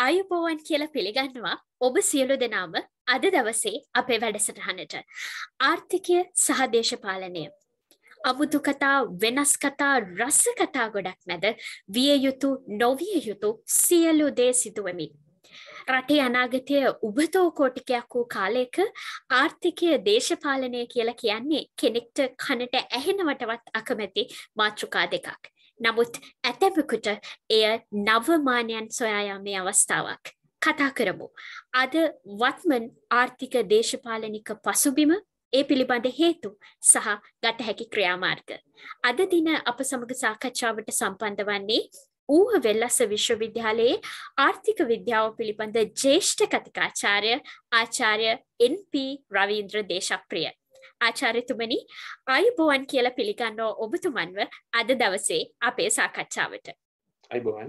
ආයුබෝවන් කියලා පිළිගන්නවා ඔබ සියලු දෙනාම අද දවසේ අපේ වැඩසටහනට. ආර්ථිකය සහ දේශපාලනය. අමුතු කතා වෙනස් කතා රස කතා ගොඩක් මැද විය යුතු නොවිය යුතු සියලු දේ සිදුවමින්. රටේ අනාගතය උබතෝ කෝටිකයක් වූ කාලයක ආර්ථිකය දේශපාලනය කියලා කියන්නේ කෙනෙක්ට කනට ඇහෙනවටවත් අකමැති මාතෘකා දෙකක්. නමුත් ඇතැමකුට එය නවමානයන් සොයායාමේ අවස්ථාවක්. කතා කරමු. අද වත්මන් ආර්ථික දේශපාලනික පසුබිම ඒ පිළිබඳ හේතු සහ ගත හැකි ක්‍රියාමාර්ග. අද දින අප සමග සාකච්ඡාවට සම්බන්ධ වන්නේ ඌහ වෙල්ලස්ස විශ්වවිද්‍යාලයේ ආර්ථික විද්‍යාව පිළිබඳ ජ්‍යෙෂ්ඨ කතිකාචාර්ය ආචාර්ය එන්.පී. රවීන්ද්‍ර දේශප්‍රිය. ආචාර්යතුමනි ආයුබෝවන් කියලා පිළිගන්නවා ඔබතුමන්ව අද දවසේ අපේ සාකච්ඡාවට. ආයුබෝවන්.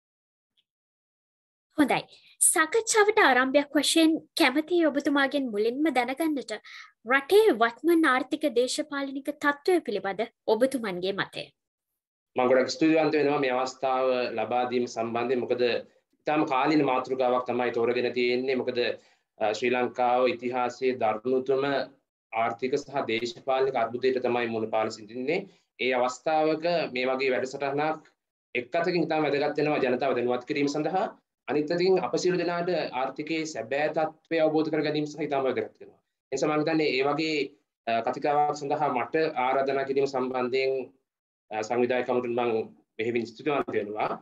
හොඳයි. සාකච්ඡාවට ආරම්භයක් වශයෙන් කැමතියි ඔබතුමාගෙන් මුලින්ම දැනගන්නට රටේ වත්මන් ආර්ථික දේශපාලනික තත්ත්වය පිළිබඳ ඔබතුමන්ගේ මතය. මම ගොඩක් ස්තුතිවන්ත වෙනවා මේ අවස්ථාව ලබා දීම සම්බන්ධයෙන්. මොකද ඉතාම කාලීන මාතෘකාවක් තමයි තෝරගෙන තියෙන්නේ. මොකද ශ්‍රී ලංකාව ඉතිහාසයේ දරුණුතම ආර්ථික සහ දේශපාලනික අර්බුදයට තමයි මුහුණ පාන සිටින්නේ. ඒ අවස්ථාවක මේ වගේ වැඩසටහනක් එක් අතකින් ඉතාම වැදගත් වෙනවා ජනතාව දැනුවත් කිරීම සඳහා. අනිත් අතකින් අප සියලු දෙනාට ආර්ථිකයේ සැබෑ තත්ත්වය අවබෝධ කර ගැනීම සහ ඉතාම වැදගත් වෙනවා. ඒ නිසා මම හිතන්නේ මේ වගේ කතිකාවක් සඳහා මට ආරාධනා කිරීම සම්බන්ධයෙන් සංවිධායක කමිටුවට මම මෙහෙමින් ස්තුතිවන්ත වෙනවා.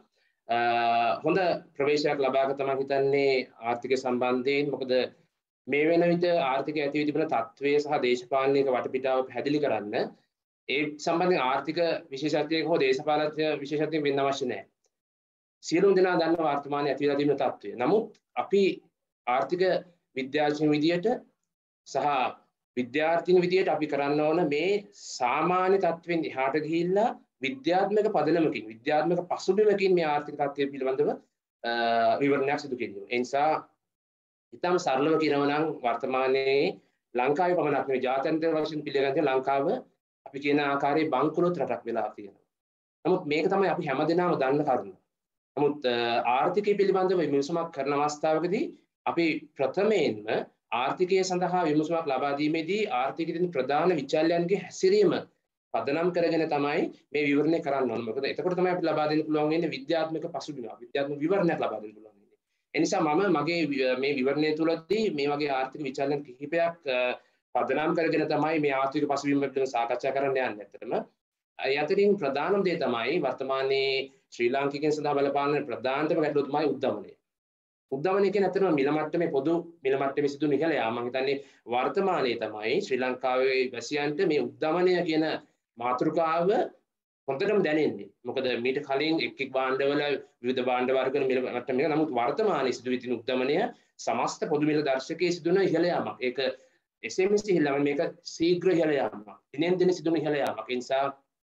හොඳ ප්‍රවේශයක් ලබාගත තමයි හිතන්නේ ආර්ථික සම්බන්ධයෙන්. මොකද මේ වෙන විට ආර්ථිකය ඇති වී තිබෙන තත්ත්වය සහ දේශපාලනික වටපිටාව පැහැදිලි කරන්න ඒ සම්බන්ධයෙන් ආර්ථික විශේෂඥයෙක් හෝ දේශපාලන විශේෂඥයෙක් වෙන්න අවශ්‍ය නැහැ. සියලුම දෙනා දන්නවා වර්තමානයේ ඇති වෙලා තිබෙන තත්ත්වය. නමුත් අපි ආර්ථික විද්‍යාඥයන් විදියට සහ විද්‍යාර්ථීන් විදියට අපි කරන්න ඕන මේ සාමාන්‍ය තත්ත්වෙන් එහාට ගිහිල්ලා විද්‍යාත්මක පදනමකින් විද්‍යාත්මක පසුබිමකින් මේ ආර්ථික තත්ත්වය පිළිබඳව විවරණයක් සිදු කිරීම. ඒ නිසා ඉතාම සරලව කියනවා නම් වර්තමානයේ ලංකාවේ පමණක් නෙවෙයි ජාත්‍යන්තර වශයෙන් පිළිගන්නේ ලංකාව අපි කියන ආකාරයේ බංකොලොත් රටක් වෙලා තියෙනවා. නමුත් මේක තමයි අපි හැමදෙනාම දන්න කරුණ. නමුත් ආර්ථිකය පිළිබඳව විමසුමක් කරන අවස්ථාවකදී අපි ප්‍රථමයෙන්ම ආර්ථිකය සඳහා විමසුමක් ලබා දීමේදී ආර්ථිකයේ ප්‍රධාන විචල්‍යයන්ගේ හැසිරීම පදනම් කරගෙන තමයි මේ විවරණය කරන්න ඕන. මොකද එතකොට තමයි අපිට ලබා දෙන්න පුළුවන් වෙන්නේ විද්‍යාත්මක පසුබිම, විද්‍යාත්මක විවරණයක් ලබා දෙන්න පුළුවන් වෙන්නේ. ඒ නිසා මම මගේ මේ විවරණය තුළදී මේ වගේ ආර්ථික විචල්‍යයන් කිහිපයක් පදනම් කරගෙන තමයි මේ ආර්ථික පසුබිම පිළිබඳව සාකච්ඡා කරන්න යන්නේ. ඇත්තටම ඒ අතරින් ප්‍රධානම දේ තමයි වර්තමානයේ ශ්‍රී ලාංකිකයන් සඳහා බලපාන ප්‍රධානතම ගැටලුව තමයි උද්ධමනය. උද්ධමනය කියන්නේ ඇත්තටම මිල මට්ටමේ පොදු මිල මට්ටමේ සිදුවන ඉහළ යාම. මම හිතන්නේ වර්තමානයේ තමයි ශ්‍රී ලංකාවේ වැසියන්ට මේ උද්ධමනය කියන මාතෘකාව හොඳටම දැනෙන්නේ. මොකද මීට කලින් එක් භාණ්ඩවල විවිධ භාණ්ඩ වර්ග මිල මට්ටම එක. නමුත් වර්තමානයේ සිදුවී තියෙන උද්ධමනය සමස්ත පොදු මිල දර්ශකයේ සිදුවන ඉහළ යාමක්. ඒක එසේම ඉහළ මේක ශීඝ්‍ර ඉහළ යාමක්. දිනෙන් දින සිදුවන ඉහළ යාමක්. ඒ නිසා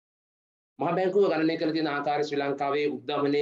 මහා බැංකුව ගණනය කළ තියෙන ආකාරය ශ්‍රී ලංකාවේ උද්ධමනය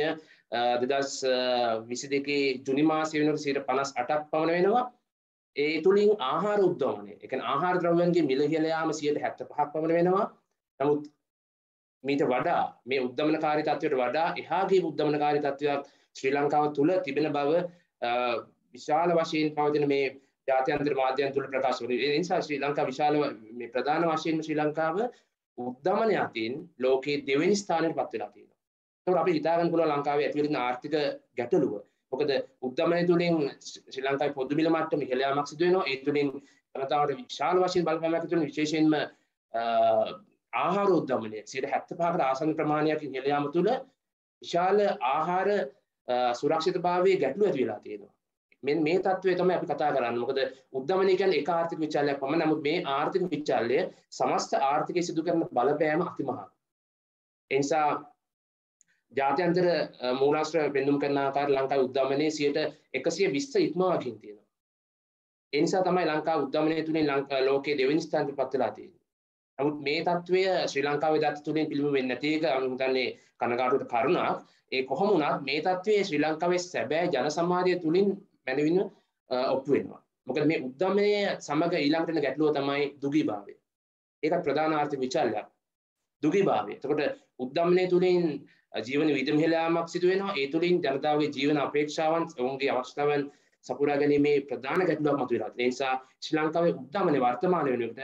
2022 ජුනි මාසයේ වෙනකොට 58ක් පමණ වෙනවා. ඒ තුලින් ආහාර උද්ධමනය, ඒ කියන්නේ ආහාර ද්‍රව්‍යයන්ගේ මිල ඉහළ යාම 75ක් පමණ වෙනවා. නමුත් මීට වඩා මේ උද්ධමනකාරී තත්ත්වයට වඩා එහා ගිය උද්ධමනකාරී තත්ත්වයක් ශ්‍රී ලංකාව තුල තිබෙන බව විශාල වශයෙන් පවතින මේ ජාත්‍යන්තර මාධ්‍යයන් තුල ප්‍රකාශ වෙනවා. ඒ නිසා ශ්‍රී ලංකාව විශාල මේ ප්‍රධාන වශයෙන් ශ්‍රී ලංකාව උද්ධමනය අතින් ලෝකයේ දෙවෙනි ස්ථානයට පත් වෙලා තියෙනවා. ඒකට අපි හිතා ගන්න පුළුවන් ලංකාවේ ඇති වෙන ආර්ථික ගැටලුව. මොකද උද්ධමනය තුලින් ශ්‍රී ලංකාවේ පොදු මිල මට්ටම ඉහළ යාමක් සිදු වෙනවා. ඒ තුලින් ජනතාවට විශාල වශයෙන් බලපෑමක් තුලින් විශේෂයෙන්ම ආහාර උද්ධමනය 75කට ආසන්න ප්‍රමාණයක් ඉහළ යාම තුල විශාල ආහාර සුරක්ෂිතභාවයේ ගැටලු ඇති වෙලා තියෙනවා. මෙන්න මේ තත්ත්වය තමයි අපි කතා කරන්නේ. මොකද උද්ධමනය කියන්නේ එක ආර්ථික විචල්‍යයක් පමණ. නමුත් මේ ආර්ථික විචල්‍ය සමස්ත ආර්ථිකයේ සිදු කරන බලපෑම අතිමහත්. ඒ නිසා ජාත්‍යන්තර මූලාශ්‍ර පෙන්눔 කරන ආකාර ලංකාවේ උද්ධමනයේ 120 ඉක්මවා ගින් තියෙනවා. ඒ නිසා තමයි ලංකාව උද්ධමනය තුලින් ලෝකයේ දෙවෙනි ස්ථානයට පත් වෙලා තියෙන්නේ. නමුත් මේ තත්ත්වය ශ්‍රී ලංකාවේ දත්ත තුලින් පිළිම වෙන්නේ නැති එක මම හිතන්නේ කනගාටුවට කරුණක්. ඒ කොහොම වුණත් මේ තත්ත්වයේ ශ්‍රී ලංකාවේ සැබෑ ජන සමාජය තුලින් මැනවින් ඔප්පු වෙනවා. මොකද මේ උද්ධමනය සමග ඊළඟට එන ගැටලුව තමයි දුගීභාවය. ඒකත් ප්‍රධාන ආර්ථික විචල්‍යයක්. දුගීභාවය. එතකොට උද්ධමනය තුලින් ජීවන වියදම් හෙළයාමක් සිදු වෙනවා. ඒ තුලින් ජනතාවගේ ජීවන අපේක්ෂාවන් ඔවුන්ගේ අවශ්‍යතාවන් සපුරා ගැනීමේ ප්‍රධාන ගැටලුවක් මතුවලා තියෙනවා. ඒ නිසා ශ්‍රී ලංකාවේ උද්දමනයේ වර්තමාන වෙනකොට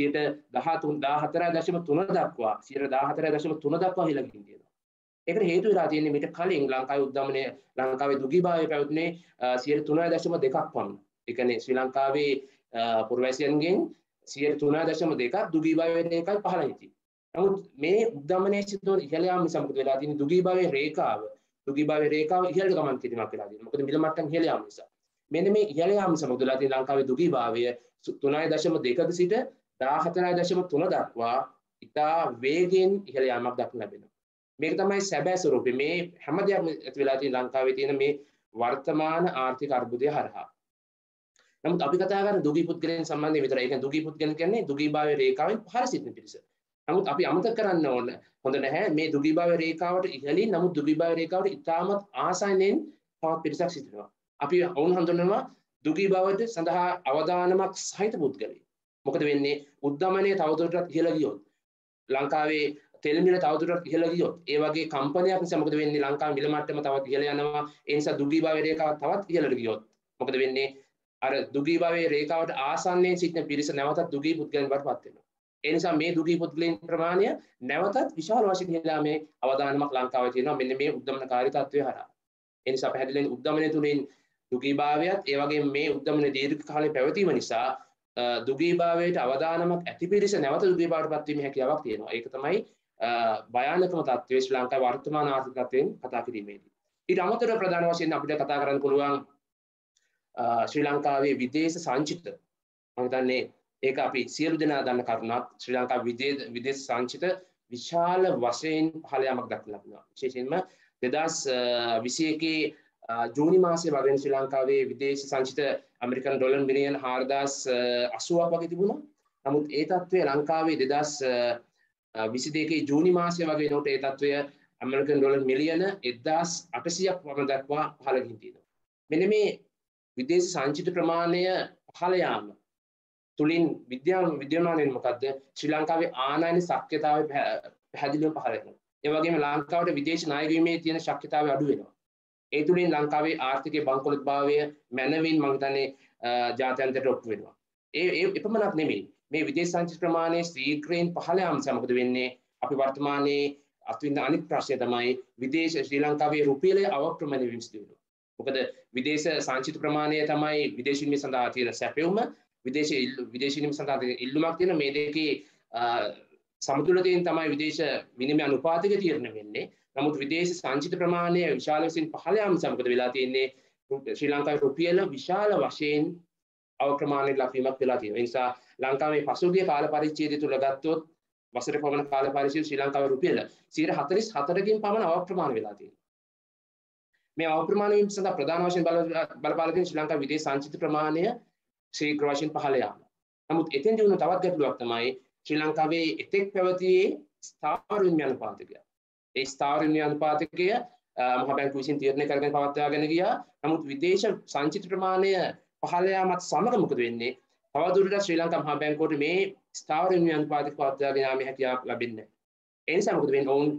14.3 දක්වා 14.3 දක්වා ඉහළ ගිහින් තියෙනවා. ඒකට හේතු වෙලා තියෙන්නේ මීට කලින් ලංකාවේ උද්දමනය ලංකාවේ දුගීභාවය පැවතුනේ 3.2ක් පමණ. ඒ කියන්නේ ශ්‍රී ලංකාවේ පුරවැසියන්ගෙන් 3.2ක් දුගීභාවයේ රේඛාව පහළ හිටියි. නමුත් මේ උද්දමනයේ සිදුවන ඉහළ යාම නිසා මොකද වෙලා තියෙන්නේ දුගීභාවයේ රේඛාව ඉහළට ගමන් කිරීමක් වෙලා තියෙනවා. මොකද මිල මට්ටම් ඉහළ යාම නිසා. මෙන්න මේ ඉහළ යාම නිසා මොකද වෙලා තියෙන්නේ ලංකාවේ දුගීභාවය 3.2ක සිට 14.3 දක්වා ඉතා වේගයෙන් ඉහළ යාමක් දක්න ලැබෙනවා. මේක තමයි සැබෑ ස්වරූපය. මේ හැම දෙයක්ම ඇති වෙලා තියෙන ලංකාවේ තියෙන මේ වර්තමාන ආර්ථික අර්බුදය හරහා. නමුත් අපි කතා කරන දුගී පුද්ගලයන් සම්බන්ධයෙන් විතරයි. ඒ කියන්නේ දුගී පුද්ගලයන් කියන්නේ දුගීභාවයේ රේඛාවෙන් පහළ සිටින පිරිස. නමුත් අපි අමතක කරන්න ඕන හොඳ නැහැ මේ දුගීභාවයේ රේඛාවට ඉහළින් නමුත් දුගීභාවයේ රේඛාවට ඉතාමත් ආසන්නයෙන් තවත් පිරිසක් සිටිනවා. අපි වුන් හඳුන්වනවා දුගීභාවයට සඳහා අවදානමක් සහිත පුද්ගලයන්. මොකද වෙන්නේ උද්දමනයේ තවදුරටත් ඉහළ ගියොත් ලංකාවේ තෙල් මිල තවදුරටත් ඉහළ ගියොත් ඒ වගේ කම්පනයක් නිසා මොකද වෙන්නේ ලංකාවේ මිල මට්ටම තවත් ඉහළ යනවා. ඒ නිසා දුගීභාවයේ රේඛාව තවත් ඉහළට ගියොත් මොකද වෙන්නේ අර දුගීභාවයේ රේඛාවට ආසන්නයෙන් සිටින පිරිස නැවතත් දුගී පුද්ගලයන් බවට පත් වෙනවා. ඒ නිසා මේ දුගී පුද්ගලයන් ප්‍රමාණය නැවතත් විශාල වශයෙන් ඉහළලා මේ අවදානමක් ලංකාවේ තියෙනවා මෙන්න මේ උද්දමනකාරී තත්ත්වය හරහා. ඒ නිසා පැහැදිලිවම උද්දමනය තුලින් දුගීභාවයත් ඒ වගේම මේ උද්දමන දීර්ඝ කාලේ පැවතීම නිසා දුගීභාවයට අවදානමක් ඇති පිරිස නැවත දුගීභාවයට පත් වීමේ හැකියාවක් තියෙනවා. ඒක තමයි භයානකම තත්ත්වය ශ්‍රී ලංකාවේ වර්තමාන ආර්ථික තත්ත්වයෙන් කතා කිරීමේදී. ඊට අමතරව ප්‍රධාන වශයෙන් අපිට කතා කරන්න පුළුවන් ශ්‍රී ලංකාවේ විදේශ සංචිත මම හිතන්නේ ඒක අපි සියලු දෙනා දන්න කරුණක්. ශ්‍රී ලංකාවේ විදේශ සංචිත විශාල වශයෙන් පහළ යාමක් දක්වලා තිබෙනවා. විශේෂයෙන්ම 2021 ජූනි මාසයේ වගේ ශ්‍රී ලංකාවේ විදේශ සංචිත ඇමරිකන් ඩොලර් මිලියන් 4080ක් වගේ තිබුණා. නමුත් ඒ තත්ත්වය ලංකාවේ 2022 ජූනි මාසයේ වගේ නෝට ඒ තත්ත්වය ඇමරිකන් ඩොලර් මිලියන 1800ක් වගේ දක්වා පහළ ගිහින් තියෙනවා. මෙන්න මේ විදේශ සංචිත ප්‍රමාණය පහළ යාම තුලින් විද්‍යාමානයෙන් මොකද්ද ශ්‍රී ලංකාවේ ආනයන ශක්්‍යතාවය පැහැදිලිව පහළ වෙනවා. ඒ වගේම ලංකාවට විදේශ ණය ගැනීමේ තියෙන ශක්්‍යතාවය අඩු වෙනවා. ඒ තුලින් ලංකාවේ ආර්ථිකයේ බංකොලොත්භාවය මැනවින් මම හිතන්නේ ජාත්‍යන්තරයට ඔප්පු වෙනවා. ඒ එපමණක් නෙමෙයි. මේ විදේශ සංචිත ප්‍රමාණය ශීඝ්‍රයෙන් පහළ යාම නිසා මොකද වෙන්නේ? අපි වර්තමානයේ අත්විඳ අනිත් ප්‍රශ්නය තමයි විදේශ ශ්‍රී ලංකාවේ රුපියලේ අවක්‍රමණය වීම සිදු වෙනවා. මොකද විදේශ සංචිත ප්‍රමාණය තමයි විදේශ විනිමය සඳහා තියෙන සැපයුම විදේශ විනිමය සඳහා තියෙන ඉල්ලුමක් තියෙන මේ දෙකේ සමතුලිතයෙන් තමයි විදේශ විනිමය අනුපාතක තීරණය වෙන්නේ. නමුත් විදේශ සංචිත ප්‍රමාණය විශාල වශයෙන් පහළ යාම නිසා මොකද වෙලා තියෙන්නේ? ශ්‍රී ලංකාවේ රුපියල විශාල වශයෙන් අවක්‍රමණයට ලක්වීමක් වෙලා තියෙනවා. ඒ නිසා ලංකාවේ පසුගිය කාල පරිච්ඡේදය තුල ගත්තොත් වසර පමණ කාල පරිච්ඡේදය ශ්‍රී ලංකාවේ රුපියල 44කින් පමණ අවක්‍රමණ වෙලා තියෙනවා. මේ අවක්‍රමණ වීම සඳහා ප්‍රධාන වශයෙන් බලපාලා තියෙන ශ්‍රී ලංකාවේ විදේශ සංචිත ප්‍රමාණය ශීඝ්‍ර වශයෙන් පහළ යාම. නමුත් එතෙන්දී වුණ තවත් ගැටලුවක් තමයි ශ්‍රී ලංකාවේ එතෙක් පැවතියේ ස්ථාවර විනිමය අනුපාතකය. ඒ ස්ථාවර විනිමය අනුපාතකය මහ බැංකුව විසින් තීරණය කරගෙන පවත්වාගෙන ගියා. නමුත් විදේශ සංචිත ප්‍රමාණය පහළ යාමත් සමග මොකද වෙන්නේ? තවදුරටත් ශ්‍රී ලංකා මහ බැංකුවට මේ ස්ථාවර විනිමය අනුපාතක පවත්වාගෙන යාමේ හැකියාවක් ලැබෙන්නේ නැහැ. ඒ නිසා මොකද වෙන්නේ? ඔවුන්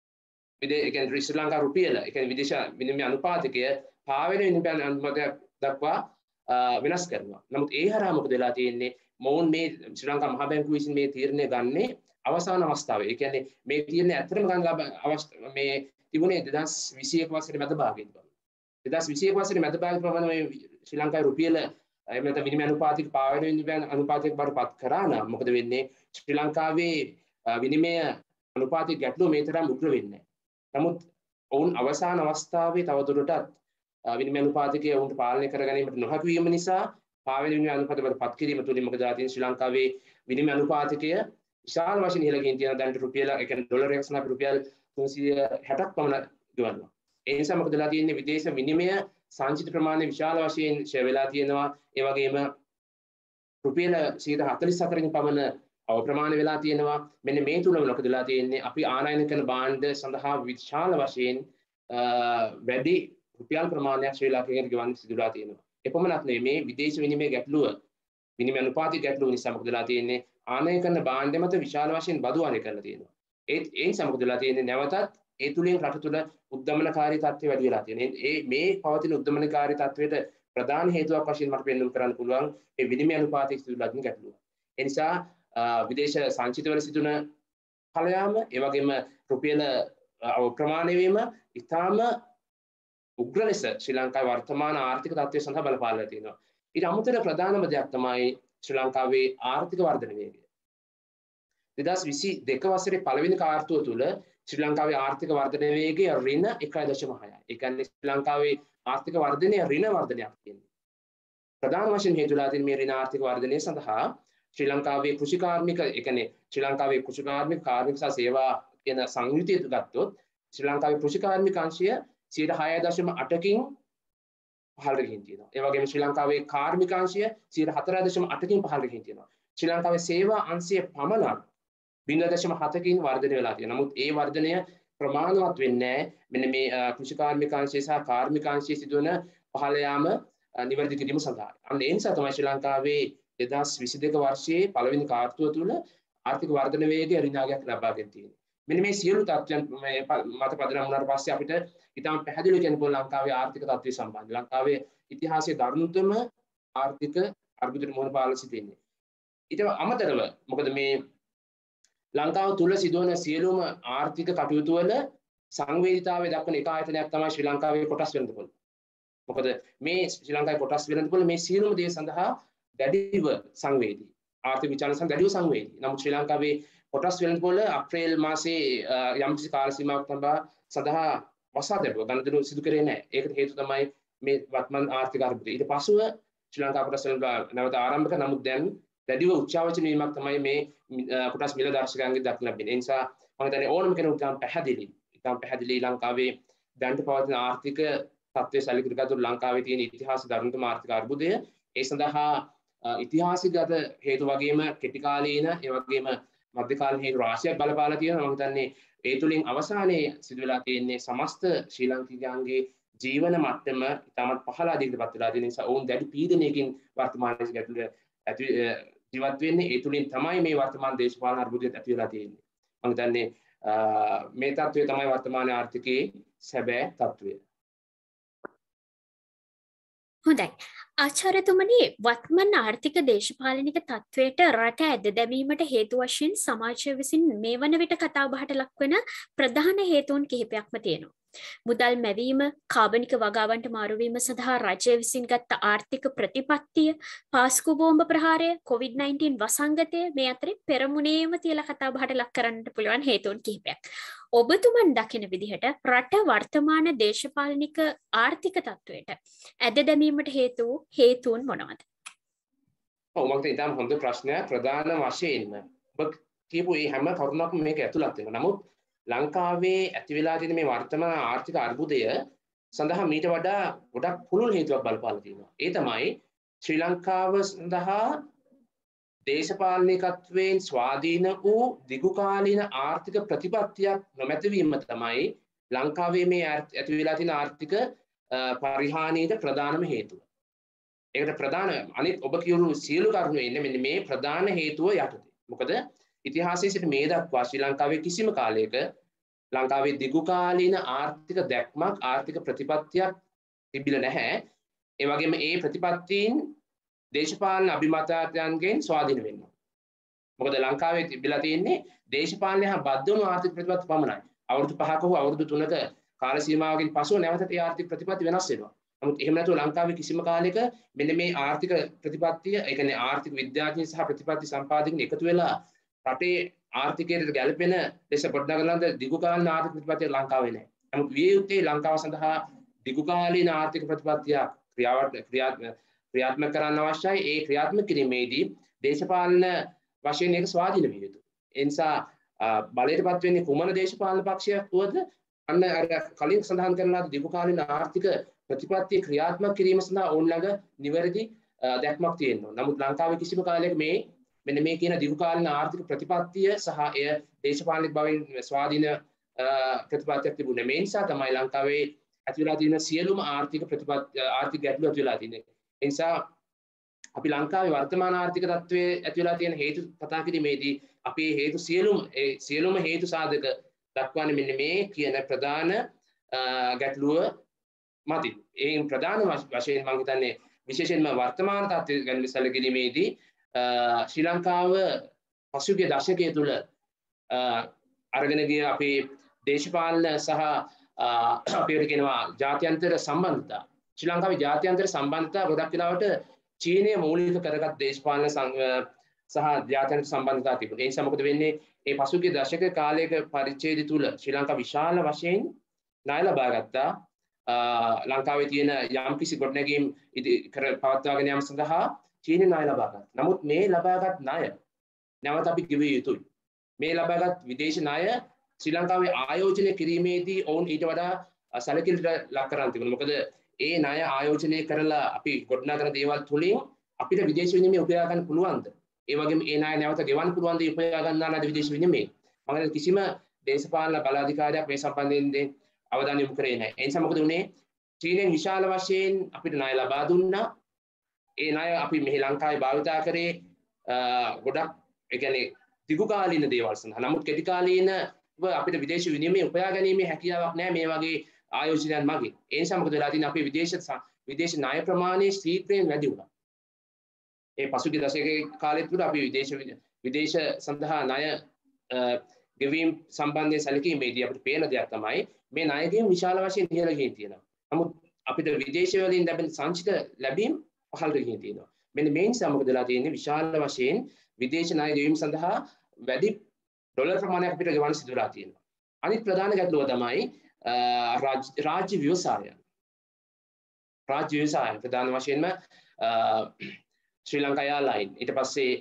ඒ කියන්නේ ශ්‍රී ලංකා රුපියල ඒ කියන්නේ විදේශ විනිමය අනුපාතකය පාවෙන විනිමය අනුපාතක දක්වා වෙනස් කරනවා. නමුත් ඒ හරහා මොකද වෙලා තියෙන්නේ? මොවුන් මේ ශ්‍රී ලංකා මහ බැංකුව විසින් මේ තීරණය ගන්නේ අවසාන අවස්ථාවේ. ඒ කියන්නේ මේ තීරණය ඇත්තටම ගන්න මේ තිබුණේ 2021 වසරේ මැද භාගයේදී. 2021 වසරේ මැද භාගයේ ප්‍රමාණය මේ ශ්‍රී ලංකාවේ රුපියල එහෙම නැත්නම් විනිමය අනුපාතික පාවෙන විනිමය අනුපාතයක බරපත් කරා නම් මොකද වෙන්නේ? ශ්‍රී ලංකාවේ විනිමය අනුපාතික ගැටලුව මේ තරම් උග්‍ර වෙන්නේ නැහැ. නමුත් ඔවුන් අවසාන අවස්ථාවේ තවදුරටත් විනිමය අනුපාතකය උන්ට පාලනය කර ගැනීමට නොහැකි වීම නිසා පාවෙන විනිමය අනුපාතවල පත් කිරීම තුලින් මොකද ආදී ශ්‍රී ලංකාවේ විනිමය අනුපාතකය විශාල වශයෙන් ඉහළ ගිහින් තියෙන දැන් රුපියල ඒ කියන්නේ ඩොලර් එකක් සඳහා රුපියල් 360ක් පමණ ගෙවනවා. ඒ නිසා මොකද වෙලා තියෙන්නේ? විදේශ විනිමය සංචිත ප්‍රමාණය විශාල වශයෙන් ෂෙයා වෙලා තියෙනවා. ඒ වගේම රුපියල 144කින් පමණ අවප්‍රමාණ වෙලා තියෙනවා. මෙන්න මේ තුල මොකද වෙලා තියෙන්නේ? අපි ආනයන කරන භාණ්ඩ සඳහා විශාල වශයෙන් වැඩි රුපියල් ප්‍රමාණයක් ශ්‍රී ලාංකිකයන්ට ගෙවන්න සිදුලා තියෙනවා. එපමණක් නෙවෙයි මේ විදේශ විනිමය ගැටලුව විනිමය අනුපාතික ගැටලුව නිසා මොකද වෙලා තියෙන්නේ? ආනයන කරන භාණ්ඩ මත විශාල වශයෙන් බදු ආනය කරලා තියෙනවා. ඒ නිසා මොකද වෙලා තියෙන්නේ? නැවතත් ඒ තුලින් රට තුල උද්දමනකාරී තත්ත්වය වැඩි වෙලා තියෙනවා. මේ පවතින උද්දමනකාරී තත්ත්වයට ප්‍රධාන හේතුවක් වශයෙන් මට පෙන්වන්න කරන්න පුළුවන් මේ විනිමය අනුපාතයේ සිදුවලා තියෙන ගැටලුව. ඒ නිසා විදේශ සංචිතවල සිදුන ඵලයාම ඒ වගේම රුපියල ප්‍රමාණය වීම ඉතාම උග්‍ර ලෙස ශ්‍රී ලංකාවේ වර්තමාන ආර්ථික තත්ත්වය සඳහා බලපාලා තියෙනවා. ඊට අමතරව ප්‍රධානම දෙයක් තමයි ශ්‍රී ලංකාවේ ආර්ථික වර්ධන වේගය. 2022 වසරේ පළවෙනි කාර්තුව තුල ශ්‍රී ලංකාවේ ආර්ථික වර්ධන වේගය ඍණ 1.6යි. ඒ කියන්නේ ශ්‍රී ලංකාවේ ආර්ථික වර්ධනය ඍණ වර්ධනයක් තියෙනවා. ප්‍රධාන වශයෙන් හේතුලා තියෙන මේ ඍණ ආර්ථික වර්ධනය සඳහා ශ්‍රී ලංකාවේ කෘෂිකාර්මික ඒ කියන්නේ ශ්‍රී ලංකාවේ කෘෂිකාර්මික කාර්මික සහ සේවා කියන සංයුතිය ගත්තොත් ශ්‍රී ලංකාවේ කෘෂිකාර්මික අංශය 6.8කින් 15කින් තියෙනවා. ඒ වගේම ශ්‍රී ලංකාවේ කාර්මික අංශය 4.8කින් 15කින් තියෙනවා. ශ්‍රී ලංකාවේ සේවා අංශය පමණක් 0.7කින් වර්ධනය වෙලා තියෙනවා. නමුත් ඒ වර්ධනය ප්‍රමාණවත් වෙන්නේ නැහැ. මෙන්න මේ කෘෂිකාර්මික අංශය සහ කාර්මික අංශයේ සිදුවන පහළ යාම නිවැරදි කිරීම සඳහා. අන්න ඒ නිසා තමයි ශ්‍රී ලංකාවේ 2022 වර්ෂයේ පළවෙනි කාර්තුව තුල ආර්ථික වර්ධන වේගය ඍණාගයක් ලබාගෙන තියෙනවා. මෙන්න මේ සියලු තත්ත්වයන් මත පදනම් වුණාට පස්සේ අපිට ඉතාම පැහැදිලිව කියන්න පුළුවන් ලංකාවේ ආර්ථික තත්ත්වය සම්බන්ධව. ලංකාවේ ඉතිහාසයේ දරුණුතම ආර්ථික අර්බුදයට මුහුණ පාලා සිටින්නේ. ඊට අමතරව මොකද මේ ලංකාව තුල සිදුවන සියලුම ආර්ථික කටයුතු වල සංවේදීතාවය දක්වන එක ආයතනයක් තමයි ශ්‍රී ලංකාවේ කොටස් වෙළඳපොළ. මොකද මේ ශ්‍රී ලංකාවේ කොටස් වෙළඳපොළ මේ සියලුම දේ සඳහා දැඩිව සංවේදී. ආර්ථික විචාරණ සඳහා දැඩිව සංවේදී. නමුත් ශ්‍රී ලංකාවේ කොටස් වෙළඳපොළ අප්‍රේල් මාසයේ යම් කිසි කාල සීමාවක් සඳහා වසා දැරුවා. ගණදෙනු සිදු කරේ නැහැ. ඒකට හේතුව තමයි මේ වත්මන් ආර්ථික අර්බුදය. ඊට පසුව ශ්‍රී ලංකා කොටස් වෙළඳපොළ නැවත ආරම්භ කළා. නමුත් දැන් දැඩිව උච්චාවචන වීමක් තමයි මේ කොටස් මිල දර්ශකයන්ගේ දක්න ලැබෙන්නේ. ඒ නිසා මම හිතන්නේ ඕනම කෙනෙකුට ඉතාම පැහැදිලි ලංකාවේ දැනට පවතින ආර්ථික තත්ත්වයේ සැලකිලිගත ලංකාවේ තියෙන ඉතිහාස දරුණුතම ආර්ථික අර්බුදය ඒ සඳහා ඉතිහාසගත හේතු වගේම කෙටි කාලීන ඒ වගේම මධ්‍යකාලීන හේතු රාශියක් බලපාලා තියෙනවා. මම හිතන්නේ ඒ තුලින් අවසානයේ සිදු වෙලා තියෙන්නේ සමස්ත ශ්‍රී ලාංකිකයන්ගේ ජීවන මට්ටම ඉතාමත් පහළ අධිකටපත් වෙලා තියෙන නිසා ඔවුන් දැඩි පීඩනයකින් වර්තමානයේ ජීවත් වෙන්නේ. ඒ තුලින් තමයි මේ වර්තමාන දේශපාලන අර්බුදයට ඇති වෙලා තියෙන්නේ. මම හිතන්නේ මේ තත්ත්වය තමයි වර්තමාන ආර්ථිකයේ සැබෑ තත්ත්වය. හොඳයි. ආචාර්යතුමනි, වත්මන් ආර්ථික දේශපාලනික තත්ත්වයට රට ඇද දැමීමට හේතු වශයෙන් සමාජය විසින් මේ වන විට කතා බහට ලක්වන ප්‍රධාන හේතුන් කිහිපයක්ම තියෙනවා. මුදල් මැවීම, කාබනික වගාවන්ට මාරුවීම සඳහා රජය විසින් ගත්ත ආර්ථික ප්‍රතිපත්තිය, පාස්කු බෝම්බ ප්‍රහාරය, COVID-19 වසංගතය මේ අතරේ පෙරමුණේම තියලා කතා බහට ලක් කරන්නට පුළුවන් හේතුන් කිහිපයක්. ඔබතුමන් දකින විදිහට රට වර්තමාන දේශපාලනික ආර්ථික තත්ත්වයට ඇද දැමීමට හේතුන් මොනවද? ඔව් මම හිතන්නේ හොඳ ප්‍රශ්නයක්. ප්‍රධාන වශයෙන්ම ඔබ කියපු මේ හැම කරුණක්ම මේක ඇතුළත් වෙනවා. නමුත් ලංකාවේ ඇති වෙලා තියෙන මේ වර්තමාන ආර්ථික අර්බුදය සඳහා මීට වඩා ගොඩක් පුළුල් හේතුවක් බලපාලා තියෙනවා. ඒ තමයි ශ්‍රී ලංකාව සඳහා දේශපාලනිකත්වයෙන් ස්වාධීන වූ දිගුකාලීන ආර්ථික ප්‍රතිපත්තියක් නොමැතිවීම තමයි ලංකාවේ මේ ඇති වෙලා තියෙන ආර්ථික පරිහානියට ප්‍රධානම හේතුව. ඒකට ප්‍රධාන අනිත් ඔබ කියුණු සියලු කරුණු එන්නේ මෙන්න මේ ප්‍රධාන හේතුව යටතේ. මොකද ඉතිහාසයේ සිට මේ දක්වා ශ්‍රී ලංකාවේ කිසිම කාලයක ලංකාවේ දිගුකාලීන ආර්ථික දැක්මක් ආර්ථික ප්‍රතිපත්තියක් තිබිලා නැහැ. ඒ වගේම ඒ ප්‍රතිපත්තීන් දේශපාලන අභිමතයන්ගෙන් ස්වාධීන වෙනවා. මොකද ලංකාවේ තිබිලා තියෙන්නේ දේශපාලනය හා බද්ධ වුණු ආර්ථික ප්‍රතිපත්ති පමණයි. අවුරුදු 5ක හෝ අවුරුදු 3ක කාල සීමාවකින් පසුව නැවත ඒ ආර්ථික ප්‍රතිපත්ති වෙනස් වෙනවා. නමුත් එහෙම නැතුව ලංකාවේ කිසිම කාලයක මෙන්න මේ ආර්ථික ප්‍රතිපත්තිය, ඒ කියන්නේ ආර්ථික විද්‍යාඥයන් සහ ප්‍රතිපත්ති සම්පාදකයන් එකතු වෙලා රටේ ආර්ථිකයට ගැළපෙන ලෙස ගොඩනගන දිගුකාලීන ආර්ථික ප්‍රතිපත්තිය ලංකාවේ නැහැ. නමුත් විය යුත්තේ ලංකාව සඳහා දිගුකාලීන ආර්ථික ප්‍රතිපත්තියක් ක්‍රියාත්මක කරන්න අවශ්‍යයි. ඒ ක්‍රියාත්මක කිරීමේදී දේශපාලන වශයෙන් ඒක ස්වාධීන විය යුතුයි. ඒ නිසා බලයටපත් වෙන්නේ කුමන දේශපාලන පක්ෂයක් වුවද අන්න අර කලින් සඳහන් කරන දිගුකාලීන ආර්ථික ප්‍රතිපත්තිය ක්‍රියාත්මක කිරීම සඳහා ඔවුන් ළඟ නිවැරදි දැක්මක් තියෙනවා. නමුත් ලංකාවේ කිසිම කාලයක මෙන්න මේ කියන දිගුකාලීන ආර්ථික ප්‍රතිපත්තිය සහ එය දේශපාලනික බවින් ස්වාධීන ප්‍රතිපත්තියක් තිබුණේ. මේ නිසා තමයි ලංකාවේ ඇති වෙලා තියෙන සියලුම ආර්ථික ගැටලු ඇති වෙලා තියෙන්නේ. ඒ නිසා අපි ලංකාවේ වර්තමාන ආර්ථික තත්ත්වයේ ඇති වෙලා තියෙන හේතු කතා කිරීමේදී අපි හේතු සියලුම හේතු සාධක දක්වන්නේ මෙන්න මේ කියන ප්‍රධාන ගැටලුව මතින්. ඒ ප්‍රධාන වශයෙන් මම හිතන්නේ විශේෂයෙන්ම වර්තමාන තත්ත්වය ගැන සැලකිලිමේදී ශ්‍රී ලංකාව පසුගිය දශකය තුළ අරගෙන ගිය අපේ දේශපාලන සහ අපිට කියනවා ජාත්‍යන්තර සම්බන්ධතා. ශ්‍රී ලංකාවේ ජාත්‍යන්තර සම්බන්ධතා ගොඩක් වෙලාවට චීනය මූලික කරගත් දේශපාලන සහ ජාත්‍යන්තර සම්බන්ධතා තිබුණා. ඒ නිසා මොකද වෙන්නේ? මේ පසුගිය දශක කාලයක පරිච්ඡේදය තුල ශ්‍රී ලංකාව විශාල වශයෙන් ණය ලබා ගත්තා. ලංකාවේ තියෙන යම්කිසි ගොඩනැගීම් පවත්වාගෙන යාම සඳහා චීන ණය ලබා ගත්තා. නමුත් මේ ලබාගත් ණය නැවත අපි ගෙවිය යුතුයි. මේ ලබාගත් විදේශ ණය ශ්‍රී ලංකාවේ ආයෝජනය කිරීමේදී ඔවුන් ඊට වඩා සැලකිලිට ලක් කරන් තිබුණා. මොකද ඒ ණය ආයෝජනය කරලා අපි ගොඩනගන දේවල් තුලින් අපිට විදේශ විනිමය උපයා ගන්න පුළුවන්ද? ඒ වගේම ඒ ණය නැවත ගෙවන්න පුළුවන්ද උපයා ගන්නා නැද විදේශ විනිමය? මම කිසිම දේශපාලන බලාධිකාරියක් මේ සම්බන්ධයෙන් අවධානය යොමු කරේ නැහැ. ඒ නිසා මොකද වුනේ? චීනෙන් විශාල වශයෙන් අපිට ණය ලබා දුන්නා. ඒ ණය අපි මෙහි ලංකාවේ භාවිතා කරේ ගොඩක් ඒ කියන්නේ දිගු කාලීන දේවල් සඳහා. නමුත් කෙටි කාලීන අපිට විදේශ විනිමය උපයා ගැනීමේ හැකියාවක් නැහැ මේ වගේ ආයෝජනයන් මගින්. ඒ නිසා මොකද වෙලා තියෙන්නේ? අපේ විදේශ ණය ප්‍රමාණය ශීඝ්‍රයෙන් වැඩි වුණා. ඒ පසුගිය දශකයේ කාලය තුළ අපි විදේශ සඳහා ණය ගෙවීම් සම්බන්ධයෙන් සැලකීමේදී අපිට පේන දෙයක් තමයි මේ ණය ගෙවීම් විශාල වශයෙන් ඉහළ ගිහින් තියෙනවා. නමුත් අපිට විදේශ වලින් ලැබෙන සංචිත ලැබීම් පහළට ගිහින් තියෙනවා. මෙන්න මේ නිසා මොකද වෙලා තියෙන්නේ? විශාල වශයෙන් විදේශ ණය ගෙවීම් සඳහා වැඩි ඩොලර් ප්‍රමාණයක් අපිට ගෙවන්න සිදු වෙලා තියෙනවා. අනිත් ප්‍රධාන ගැටලුව තමයි රාජ්‍ය ව්‍යවසායයන්. රාජ්‍ය ව්‍යවසායයන් ප්‍රධාන වශයෙන්ම ශ්‍රී ලංකා එයාර්ලයින්, ඊට පස්සේ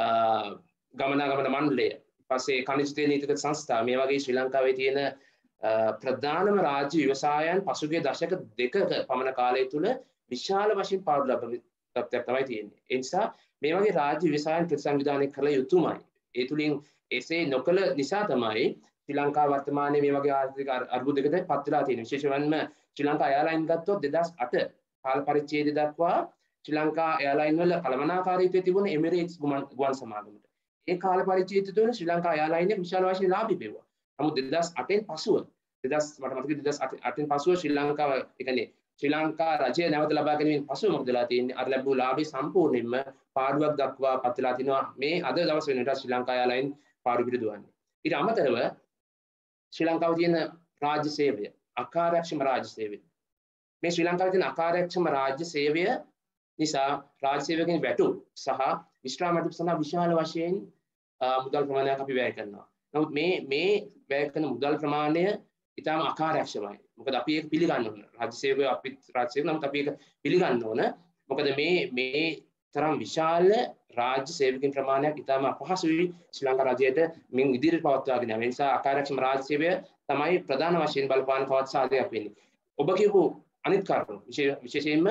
ගමනාගමන මණ්ඩලය, පස්සේ khනිජ තේල නීතිගත සංස්ථා, මේ වගේ ශ්‍රී ලංකාවේ තියෙන ප්‍රධානම රාජ්‍ය ව්‍යවසායයන් පසුගිය දශක දෙකක පමණ කාලය තුළ විශාල වශයෙන් පාඩු ලබන තත්ත්වයක් තමයි තියෙන්නේ. ඒ නිසා මේ වගේ රාජ්‍ය ව්‍යවසායන් ප්‍රතිසංවිධානය කළ යුතුමයි. ඒ තුලින් එසේ නොකළ නිසා තමයි ශ්‍රී ලංකාව වර්තමානයේ මේ වගේ ආර්ථික අර්බුදයකට පත් වෙලා තියෙන්නේ. විශේෂයෙන්ම ශ්‍රී ලංකා එයාර්ලයින් ගත්තොත් 2008 කාල පරිච්ඡේදය දක්වා ශ්‍රී ලංකා එයාර්ලයින් වල කළමනාකාරීත්වයේ තිබුණ එමිරේට්ස් ගුවන් සමාගමට. ඒ කාල පරිච්ඡේදය තුළ ශ්‍රී ලංකා එයාර්ලයින් එක විශාල වශයෙන් ලාභී පෙවුවා. නමුත් 2008න් පසුව මට මතකයි 2008න් පසුව ශ්‍රී ලංකාව ඒ කියන්නේ ශ්‍රී ලංකා රජය නැවත ලබා ගැනීමෙන් පසුව මොකද වෙලා තියෙන්නේ? අර ලැබූ ලාභය සම්පූර්ණයෙන්ම පාඩුවක් දක්වා පත් වෙලා තිනවා. මේ අද දවස් වෙනකොට ශ්‍රී ලංකා එයාර්ලයින් පාඩු පිට දුවන්නේ. ඊට අමතරව ශ්‍රී ලංකාවේ තියෙන රාජ්‍ය සේවය, අකාර්යක්ෂම රාජ්‍ය සේවය. මේ ශ්‍රී ලංකාවේ තියෙන අකාර්යක්ෂම රාජ්‍ය සේවය නිසා රාජ්‍ය සේවකයන් වැටුප් සහ විශ්‍රාම වැටුප් සඳහා විශාල වශයෙන් මුදල් ප්‍රමාණයක් අපි වැය කරනවා. නමුත් මේ වැය කරන මුදල් ප්‍රමාණය ඉතාම අකාර්යක්ෂමයි. මොකද අපි ඒක පිළිගන්න ඕන. රාජ්‍ය සේවය අපි රාජ්‍ය සේවය නමුත් අපි ඒක පිළිගන්න ඕන. මොකද මේ තරම් විශාල රාජ්‍ය සේවකයන් ප්‍රමාණයක් ඉතාම අපහසුයි ශ්‍රී ලංකා රජයට මින් ඉදිරියට පවත්වාගෙන යන්න. ඒ නිසා අකාර්යක්ෂම රාජ්‍ය සේවය තමයි ප්‍රධාන වශයෙන් බලපාන පවත් සාධකයක් වෙන්නේ. ඔබ කියපු අනිත් කාරණා විශේෂයෙන්ම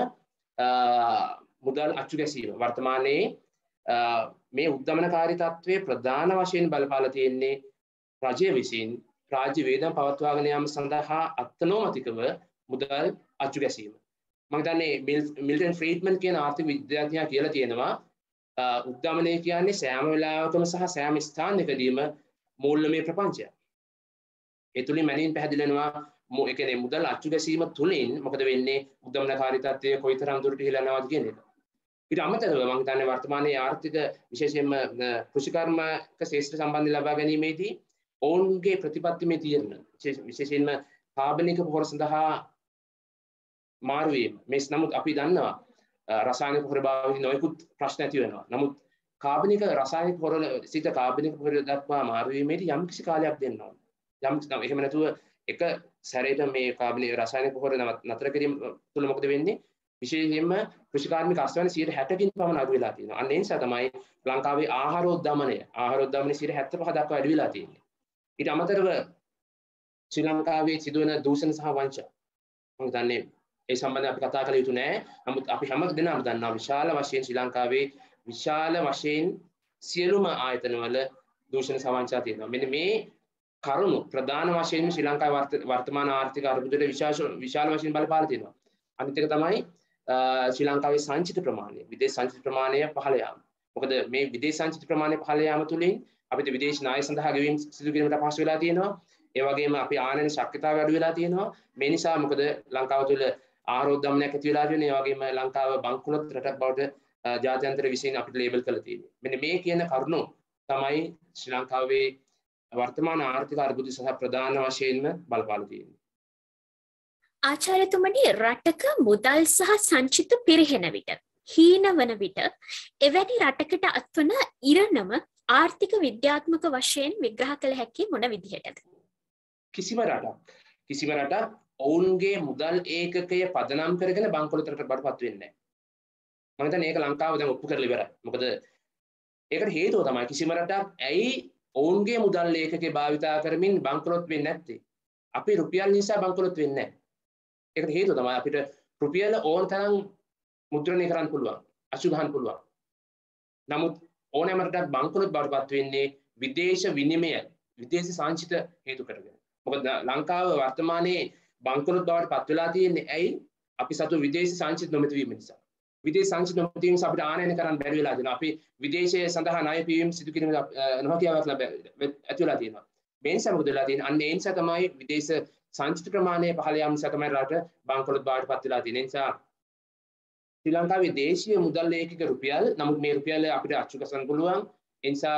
මුදල් අච්චු ගැසීම වර්තමානයේ මේ උද්දමනකාරී තත්ත්වයේ ප්‍රධාන වශයෙන් බලපාලා තියෙන්නේ රජය විසින් රාජ්‍ය වේදම් පවත්වාගෙන යාම සඳහා අත්නෝමතිකව මුදල් අච්චු ගැසීම. මම හිතන්නේ මිල්ටන් ෆ්‍රීඩ්මන් කියන ආර්ථික විද්‍යාඥයා කියලා තියෙනවා උද්දමනය කියන්නේ සෑම වෙලාවකම සහ සෑම ස්ථානයකදීම මූල්‍යමය ප්‍රපංචයක්. ඒ තුලින් මැනින් පැහැදිලි වෙනවා ඒ කියන්නේ මුදල් අච්චු ගැසීම තුලින් මොකද වෙන්නේ උද්දමනකාරී තත්ත්වය කොයිතරම් දුරට ඉහළ යනවද කියන එක. ඊට අමතරව මම හිතන්නේ වර්තමානයේ ආර්ථික විශේෂයෙන්ම කෘෂිකර්මක ශේෂ්ත්‍ර සම්බන්ධ ලබා ගැනීමේදී ඔවුන්ගේ ප්‍රතිපත්තිමය තීරණ විශේෂයෙන්ම කාබනික පොහොර සඳහා මාරු වීම. මේ නමුත් අපි දන්නවා රසායනික පොහොර භාවිතයෙන් නොයෙකුත් ප්‍රශ්න ඇති වෙනවා. නමුත් කාබනික රසායනික පොහොර සිට කාබනික පොහොර දක්වා මාරු වීමේදී යම් කිසි කාලයක් දෙන්න ඕන. එහෙම නැතුව එක සැරේට මේ කාබනික රසායනික පොහොර නතර කිරීම තුළ මොකද වෙන්නේ? විශේෂයෙන්ම කෘෂිකාර්මික අස්වැන්න 60%කින් පමණ අඩු වෙලා තියෙනවා. අන්න ඒ නිසා තමයි ලංකාවේ ආහාරෝද්දමනය 75% දක්වා වැඩි වෙලා තියෙන්නේ. ඊට අමතරව ශ්‍රී ලංකාවේ සිදුවන දූෂණ සහ වංචා මම හිතන්නේ ඒ සම්බන්ධයෙන් අපි කතා කළ යුතු නෑ. නමුත් අපි හැම දෙනාම දන්නවා විශාල වශයෙන් ශ්‍රී ලංකාවේ විශාල වශයෙන් සියලුම ආයතනවල දූෂණ සහ වංචා තියෙනවා. මෙන්න මේ කරුණු ප්‍රධාන වශයෙන්ම ශ්‍රී ලංකාවේ වර්තමාන ආර්ථික අර්බුදයට විශාල වශයෙන් බලපාලා තියෙනවා. අනිත් එක තමයි ශ්‍රී ලංකාවේ සංචිත ප්‍රමාණය, විදේශ සංචිත ප්‍රමාණය පහළ යාම. මොකද මේ විදේශ සංචිත ප්‍රමාණය පහළ යාම තුළින් අපිට විදේශ ණය සඳහා ගෙවීම් සිදු කිරීමට අපහසු වෙලා තියෙනවා. ඒ වගේම අපේ ආනයන ශක්තිතාවය අඩු වෙලා තියෙනවා. මේ නිසා මොකද ලංකාව තුළ ආරෝධම්නයක් ඇති වෙලා තියෙනවා. ඒ වගේම ලංකාව බංකුලොත් රටක් බවට ජාත්‍යන්තර විශ්යෙන් අපිට ලේබල් කරලා තියෙනවා. මෙන්න මේ කියන කරුණු තමයි ශ්‍රී ලංකාවේ වර්තමාන ආර්ථික අර්බුද සහ ප්‍රධාන වශයෙන්ම බලපාලා තියෙන්නේ. ආචාර්යතුමනි, රටක මුදල් සහ සංචිත පිරිහෙන විට, හීන වන විට එවැනි රටකට අත්වන ඉරණම ආර්ථික විද්‍යාත්මක වශයෙන් විග්‍රහ කළ හැකි මොන විදිහටද? කිසිම රටක් ඔවුන්ගේ මුදල් ඒකකය පදනම් කරගෙන බංකොලොත් රටකට බඩපත් වෙන්නේ නැහැ. මම හිතන්නේ ඒක ලංකාව දැන් ඔප්පු කරලා ඉවරයි. මොකද ඒකට හේතුව තමයි කිසිම රටක් ඇයි ඔවුන්ගේ මුදල් ඒකකේ භාවිතා කරමින් බංකොලොත් වෙන්නේ නැත්තේ? අපි රුපියල් නිසා බංකොලොත් වෙන්නේ නැහැ. ඒකට හේතුව තමයි අපිට රුපියල ඕන තරම් මුද්‍රණය කරන්න පුළුවන්, අසු ගන්න පුළුවන්. නමුත් ඕනෑම රටක් බංකොලොත් බවටපත් වෙන්නේ විදේශ විනිමය, විදේශ සංචිත හේතු කරගෙන. මොකද ලංකාව වර්තමානයේ බංකොලොත් බවට පත් වෙලා තියෙන්නේ ඇයි? අපි සතු විදේශ සංචිත නොමැති වීම නිසා. විදේශ සංචිත නොමැති වීම නිසා අපිට ආනයන කරන්න බැරි වෙලා තියෙනවා. අපි විදේශයේ සඳහා ණය පියවීම සිදු කිරීම නොහැකියාවක් ඇති වෙලා තියෙනවා. මේ නිසා මොකද වෙලා තියෙන්නේ? අන්න ඒ නිසා තමයි විදේශ සංචිත ප්‍රමාණය පහළ යාම නිසා තමයි රට බංකොලොත් බවට පත් වෙලා තියෙන්නේ. නිසා ශ්‍රී ලංකාවේ දේශීය මුදල් ඒකක රුපියල්, නමුත් මේ රුපියල අපිට අච්චු ගසන්න පුළුවන්. ඒ නිසා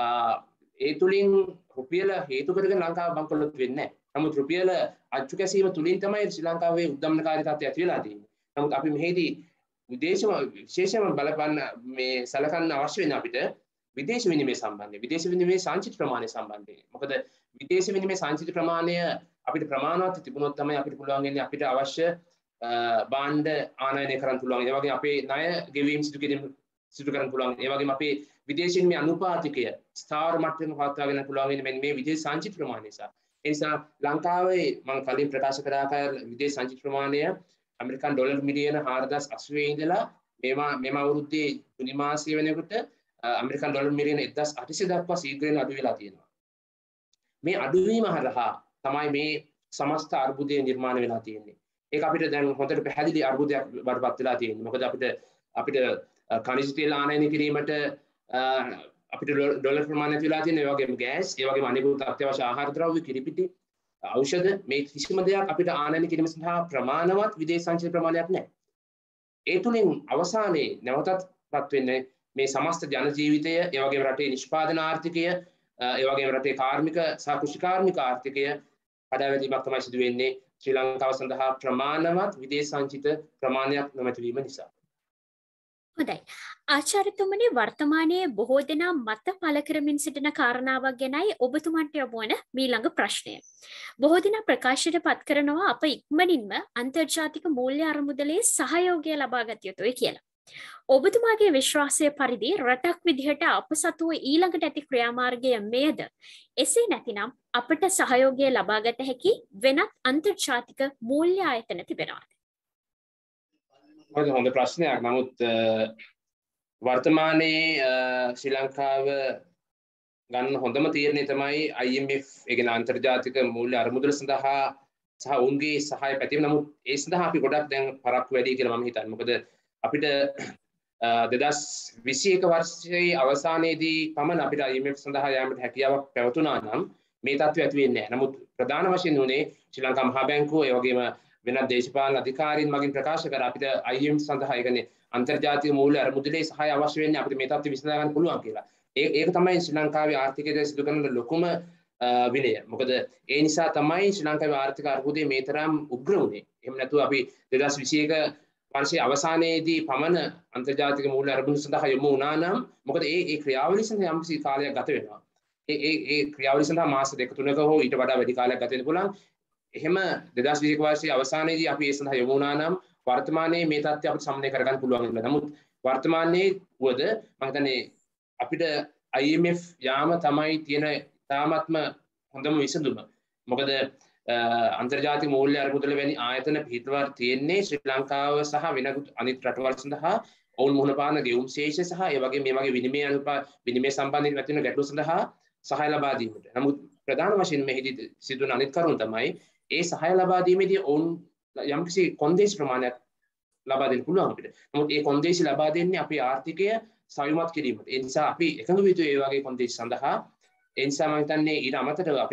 ඒ තුලින් රුපියල හේතු කරගෙන ලංකාව බංකොලොත් වෙන්නේ නැහැ. නමුත් රුපියල අච්චු ගැසීම තුලින් තමයි ශ්‍රී ලංකාවේ උද්දමනකාරී තත්ත්වය ඇති වෙලා තියෙන්නේ. නමුත් අපි මෙහිදී විශේෂයෙන්ම බලපන්න මේ සලකන්න අවශ්‍ය වෙන අපිට විදේශ විනිමය සම්බන්ධයෙන්, විදේශ විනිමය සංචිත ප්‍රමාණය සම්බන්ධයෙන්. මොකද විදේශ විනිමය සංචිත ප්‍රමාණය අපිට ප්‍රමාණවත් තිබුණොත් තමයි අපිට පුළුවන් වෙන්නේ අපිට අවශ්‍ය බාණ්ඩ ආනයනය කරන්න පුළුවන්. ඒ වගේම අපේ ණය ගෙවීම සිදු කරන්න පුළුවන්. ඒ වගේම අපේ විදේශ විනිමය අනුපාතිකය ස්ථාවර මට්ටමක පවත්වාගෙන පුළුවන් වෙන්නේ මෙන්න මේ විදේශ සංචිත ප්‍රමාණය නිසා. ඒ නිසා ලංකාවේ මම කලින් ප්‍රකාශ කළ ආකාර විදේශ සංචිත ප්‍රමාණය ඇමරිකන් ඩොලර් මිලියන 4080 ඉඳලා මෙම අවුරුද්දේ ජුනි මාසයේ වෙනකොට ඇමරිකන් ඩොලර් මිලියන 1800 දක්වා ශීඝ්‍රයෙන් අඩු වෙලා තියෙනවා. මේ අඩුවීම හරහා තමයි මේ සමස්ත අර්බුදය නිර්මාණය වෙලා තියෙන්නේ. ඒක අපිට දැන් හොඳට පැහැදිලි අර්බුදයක් වඩපත් වෙලා තියෙනවා. මොකද අපිට ඛනිජ තෙල් ආනයනය කිරීමට අපිට ඩොලර් ප්‍රමාණයක් වෙලා තියෙනවා. ඒ වගේම ගෑස්, ඒ වගේම අනෙකුත් අත්‍යවශ්‍ය ආහාර ද්‍රව්‍ය, කිරිපිටි, ඖෂධ, මේ කිසිම දෙයක් අපිට ආනයනය කිරීම සඳහා ප්‍රමාණවත් විදේශ සංචිත ප්‍රමාණයක් නැහැ. ඒ තුලින් අවසානයේ නැවතත්පත් වෙන්නේ මේ සමස්ත ජන ජීවිතය, ඒ වගේම රටේ නිෂ්පාදන ආර්ථිකය, ඒ වගේම රටේ කාර්මික සහ කෘෂිකාර්මික ආර්ථිකය කඩාවැදීමක් තමයි සිදු වෙන්නේ ශ්‍රී ලංකාව සඳහා ප්‍රමාණවත් විදේශ සංචිත ප්‍රමාණයක් නොමැති වීම නිසා. හොඳයි. ආචාර්යතුමනි, වර්තමානයේ බොහෝ දෙනා මත පළ කරමින් සිටින කාරණාවක් ගැනයි ඔබතුමන්ට යොමු වන මීළඟ ප්‍රශ්නය. බොහෝ දෙනා ප්‍රකාශයට පත් කරනවා අප ඉක්මනින්ම අන්තර්ජාතික මූල්‍ය අරමුදලේ සහයෝගය ලබා ගත යුතුයි කියලා. ඔබතුමාගේ විශ්වාසය පරිදි රටක් විදිහට අප සතුව ඊළඟට ඇති ක්‍රියාමාර්ගය මෙයද? එසේ නැතිනම් අපට සහයෝගය ලබා ගත හැකි වෙනත් අන්තර්ජාතික මූල්‍ය ආයතන තිබෙනවාද? හොඳ ප්‍රශ්නයක්. නමුත් වර්තමානයේ ශ්‍රී ලංකාව ගන්න හොඳම තීරණය තමයි IMF, ඒ කියන්නේ අන්තර්ජාතික මූල්‍ය අරමුදල සඳහා සහ ඔවුන්ගේ සහාය පැතීම. නමුත් ඒ සඳහා අපි ගොඩක් දැන් පරක්කු වැඩි කියලා මම හිතන්නේ. මොකද අපිට 2021 වර්ෂයේ අවසානයේදී පමණ අපිට IMF සඳහා යාමට හැකියාවක් පැවතුණා නම් මේ තත්ත්වය ඇති වෙන්නේ නැහැ. නමුත් ප්‍රධාන වශයෙන් උනේ ශ්‍රී ලංකා මහා බැංකුව, ඒ වගේම වෙනත් දේශපාලන අධිකාරීන් මගින් ප්‍රකාශ කර අපිට IMF සඳහා, ඒ කියන්නේ අන්තර්ජාතික මූල්‍ය අරමුදලේ සහාය අවශ්‍ය වෙන්නේ අපිට මේ තත්ත්වය විසඳා ගන්න පුළුවන් කියලා. ඒක තමයි ශ්‍රී ලංකාවේ ආර්ථිකය සිදු කරන ලොකුම විනය. මොකද ඒ නිසා තමයි ශ්‍රී ලංකාවේ ආර්ථික අර්බුදය මේ තරම් උග්‍ර වුණේ. එහෙම නැතුව අපි 2021 වර්ෂයේ අවසානයේදී පමණ අන්තර්ජාතික මූල්‍ය අරමුදල සඳහා යොමු වුණා නම්, මොකද ඒ ක්‍රියාවලිය සඳහා යම්කිසි කාලයක් ගත වෙනවා. ඒ ක්‍රියාවලිය සඳහා මාස 2-3ක හෝ ඊට වඩා වැඩි කාලයක් ගත වෙන්න පුළුවන්. එහෙම 2021 වර්ෂයේ අවසානයේදී අපි ඒ සඳහා යොමු වුණා නම් වර්තමානයේ මේ තත්ත්වය අපිට සමනය කරගන්න පුළුවන් වෙනවා. නමුත් වර්තමානයේ වුවද මම හිතන්නේ අපිට IMF යාම තමයි තියෙන තාමත්ම හොඳම විසඳුම. මොකද අන්තර්ජාතික මූල්‍ය අරමුදල වැනි ආයතන පිහිටවලා තියෙන්නේ ශ්‍රී ලංකාව සහ වෙනත් අනිත් රටවල් සඳහා ඔවුන් මුහුණ පාන ගෙවුම් ශේෂය සහ ඒ වගේ මේ වගේ විනිමය සම්බන්ධයෙන් ඇති වෙන ගැටලු සඳහා සහාය ලබා දීමට. නමුත් ප්‍රධාන වශයෙන් මෙහිදී සිදුවන අනිත් කරුණ තමයි ඒ සහාය ලබා දීමේදී ඔවුන් යම්කිසි කොන්දේසි ප්‍රමාණයක් ලබා දෙන්න පුළුවන් අපිට. නමුත් ඒ කොන්දේසි ලබා දෙන්නේ අපේ ආර්ථිකය සවිමත් කිරීමට. ඒ නිසා අපි එකඟ විය යුතුයි ඒ වගේ කොන්දේසි සඳහා. ඒ නිසා මම හිතන්නේ ඊට අමතරව අපිට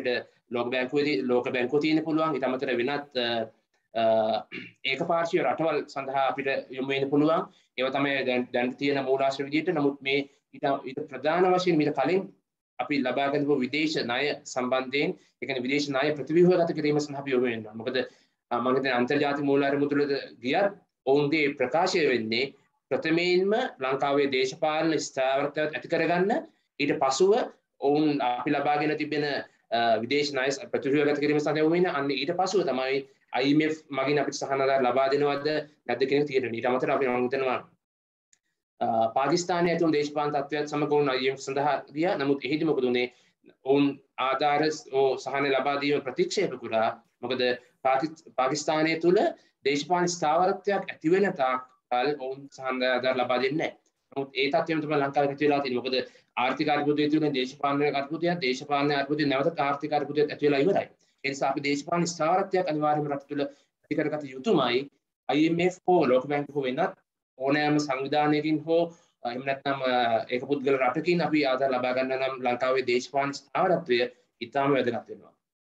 ලෝක බැංකුවේ තියෙන පුළුවන් ඊට අමතරව වෙනත් ඒකපාර්ශ්වීය රටවල් සඳහා අපිට යොමු වෙන්න පුළුවන්. ඒවා තමයි දැන් තියෙන මූලාශ්‍ර විදිහට. නමුත් මේ ඊට ප්‍රධාන වශයෙන් මීට කලින් අපි ලබා ගන්න විදේශ ණය සම්බන්ධයෙන් ඒ කියන්නේ විදේශ ණය ප්‍රතිව්‍යුහගත කිරීම සඳහා අපි යොමු වෙනවා. මොකද මම හිතන්නේ අන්තර්ජාතික මූලාශ්‍ර මුදලට ගියත් ඔවුන්ගේ ප්‍රකාශය වෙන්නේ ප්‍රථමයෙන්ම ලංකාවේ දේශපාලන ස්ථාවරත්වය ඇති කරගන්න ඊට පසුව ඔවුන් අපි ලබාගෙන තිබෙන විදේශ ණය ප්‍රතිව්‍යුහගත කිරීම සඳහා යොමු වෙන අන්න ඊට පසුව තමයි IMF මගින් අපිට සහනාධාර ලබා දෙනවද නැද්ද කියන තීරණය. ඊට අමතරව අපි මම හිතනවා පාකිස්තානයේ ඇතුළු දේශපාලන තත්ත්වයත් සමග වුණ IMF සඳහා ගියා. නමුත් එහිදී මොකද උනේ? ඔවුන් ආධාර සහන ලබා දීම ප්‍රතික්ෂේප කරා. මොකද පාකිස්තානයේ තුල දේශපාලන ස්ථාවරත්වයක් ඇති වෙන තාක්කල් ඔවුන් සහනාධාර ලබා දෙන්නේ නැහැ. නමුත් ඒ තත්ත්වයම තමයි ලංකාවේ ඇති වෙලා තියෙන්නේ. මොකද ආර්ථික අර්බුදයේ තියෙන දේශපාලන අර්බුදය නැවත ආර්ථික අර්බුදයක් ඇති වෙලා ඉවරයි. ඒ නිසා අපි දේශපාලන ස්ථාවරත්වයක් අනිවාර්යයෙන්ම රට තුළ ඇති කරගත යුතුමයි. IMF හෝ ලෝක බැංකුව වෙනත් ඕනෑම සංවිධානයකින් හෝ එහෙම නැත්නම් ඒක පුද්ගල රටකින් අපි ආධාර ලබා ගන්න නම් ලංකාවේ දේශපාලන ස්ථාවරත්වය ඉතාම වැදගත් වෙනවා.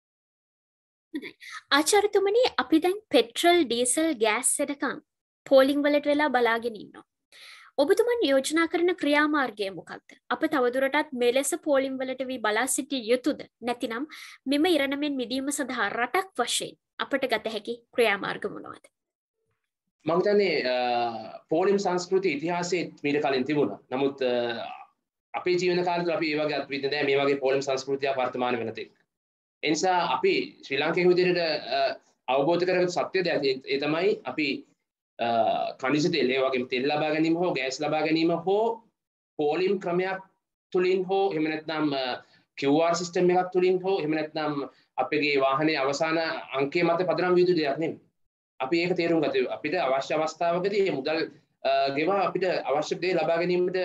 ආචාර්යතුමනි අපි දැන් පෙට්‍රල් ඩීසල් ගෑස් එනකන් පෝලිං වලට වෙලා බලාගෙන ඉන්නවා. ඔබතුමන් යෝජනා කරන ක්‍රියාමාර්ගය මොකක්ද? අප තවදුරටත් මෙලෙස පෝලිං වලට වී බලා සිටිය යුතුද? නැතිනම් මෙම ඉරණමෙන් මිදීම සඳහා රටක් වශයෙන් අපට ගත හැකි ක්‍රියාමාර්ග මොනවාද? මම හිතන්නේ පෝලිම් සංස්කෘතිය ඉතිහාසයේ මීට කලින් තිබුණා. නමුත් අපේ ජීවන කාලේ අපි ඒ වගේ අත්විඳින්නේ නැහැ මේ වගේ පෝලිම් සංස්කෘතියක් වර්තමාන වෙන තෙක්. ඒ නිසා අපි ශ්‍රී ලාංකික විදිහට අවබෝධ කරගත්තු සත්‍ය දෙයක් ඒ තමයි අපි කනිෂ තෙල් ඒ වගේම තෙල් ලබා ගැනීම හෝ ගෑස් ලබා ගැනීම හෝ පෝලිම් ක්‍රමයක් තුලින් හෝ එහෙම නැත්නම් QR සිස්ටම් එකක් තුලින් හෝ එහෙම නැත්නම් අපේ වාහනේ අවසාන අංකය මත පදනම් විය යුතු දෙයක් නෙමෙයි. අපි ඒක තේරුම් ගත යුතුයි. අපිට අවශ්‍ය අවස්ථාවකදී මුදල් ගෙවා අපිට අවශ්‍ය දේ ලබා ගැනීමට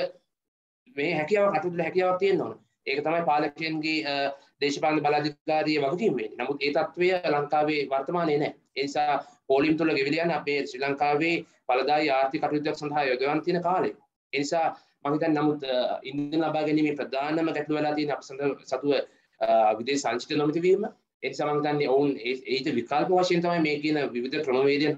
මේ හැකියාවක් අතුරුදල හැකියාවක් තියෙන්න ඕන. ඒක තමයි පාලකයන්ගේ දේශපාලන බලාධිකාරියේ වගකීම වෙන්නේ. නමුත් ඒ తත්වය ලංකාවේ වර්තමානයේ නැහැ. ඒ නිසා පෝලිම් තුල ගෙවිලා යන අපේ ශ්‍රී ලංකාවේ බලදායි ආර්ථික කටයුත්තක් සඳහා යොදවන තියෙන කාලේ. ඒ නිසා මම හිතන්නේ නමුත් ඉන්ධන ලබා ගැනීමේ ප්‍රධානම ගැටලුව වෙලා තියෙන අප සතුව විදේශ සංචිත නොමැති වීම. ඒ නිසා මම හිතන්නේ ඔවුන් ඒට විකල්ප වශයෙන් තමයි මේ කියන විවිධ ක්‍රමවේදයන්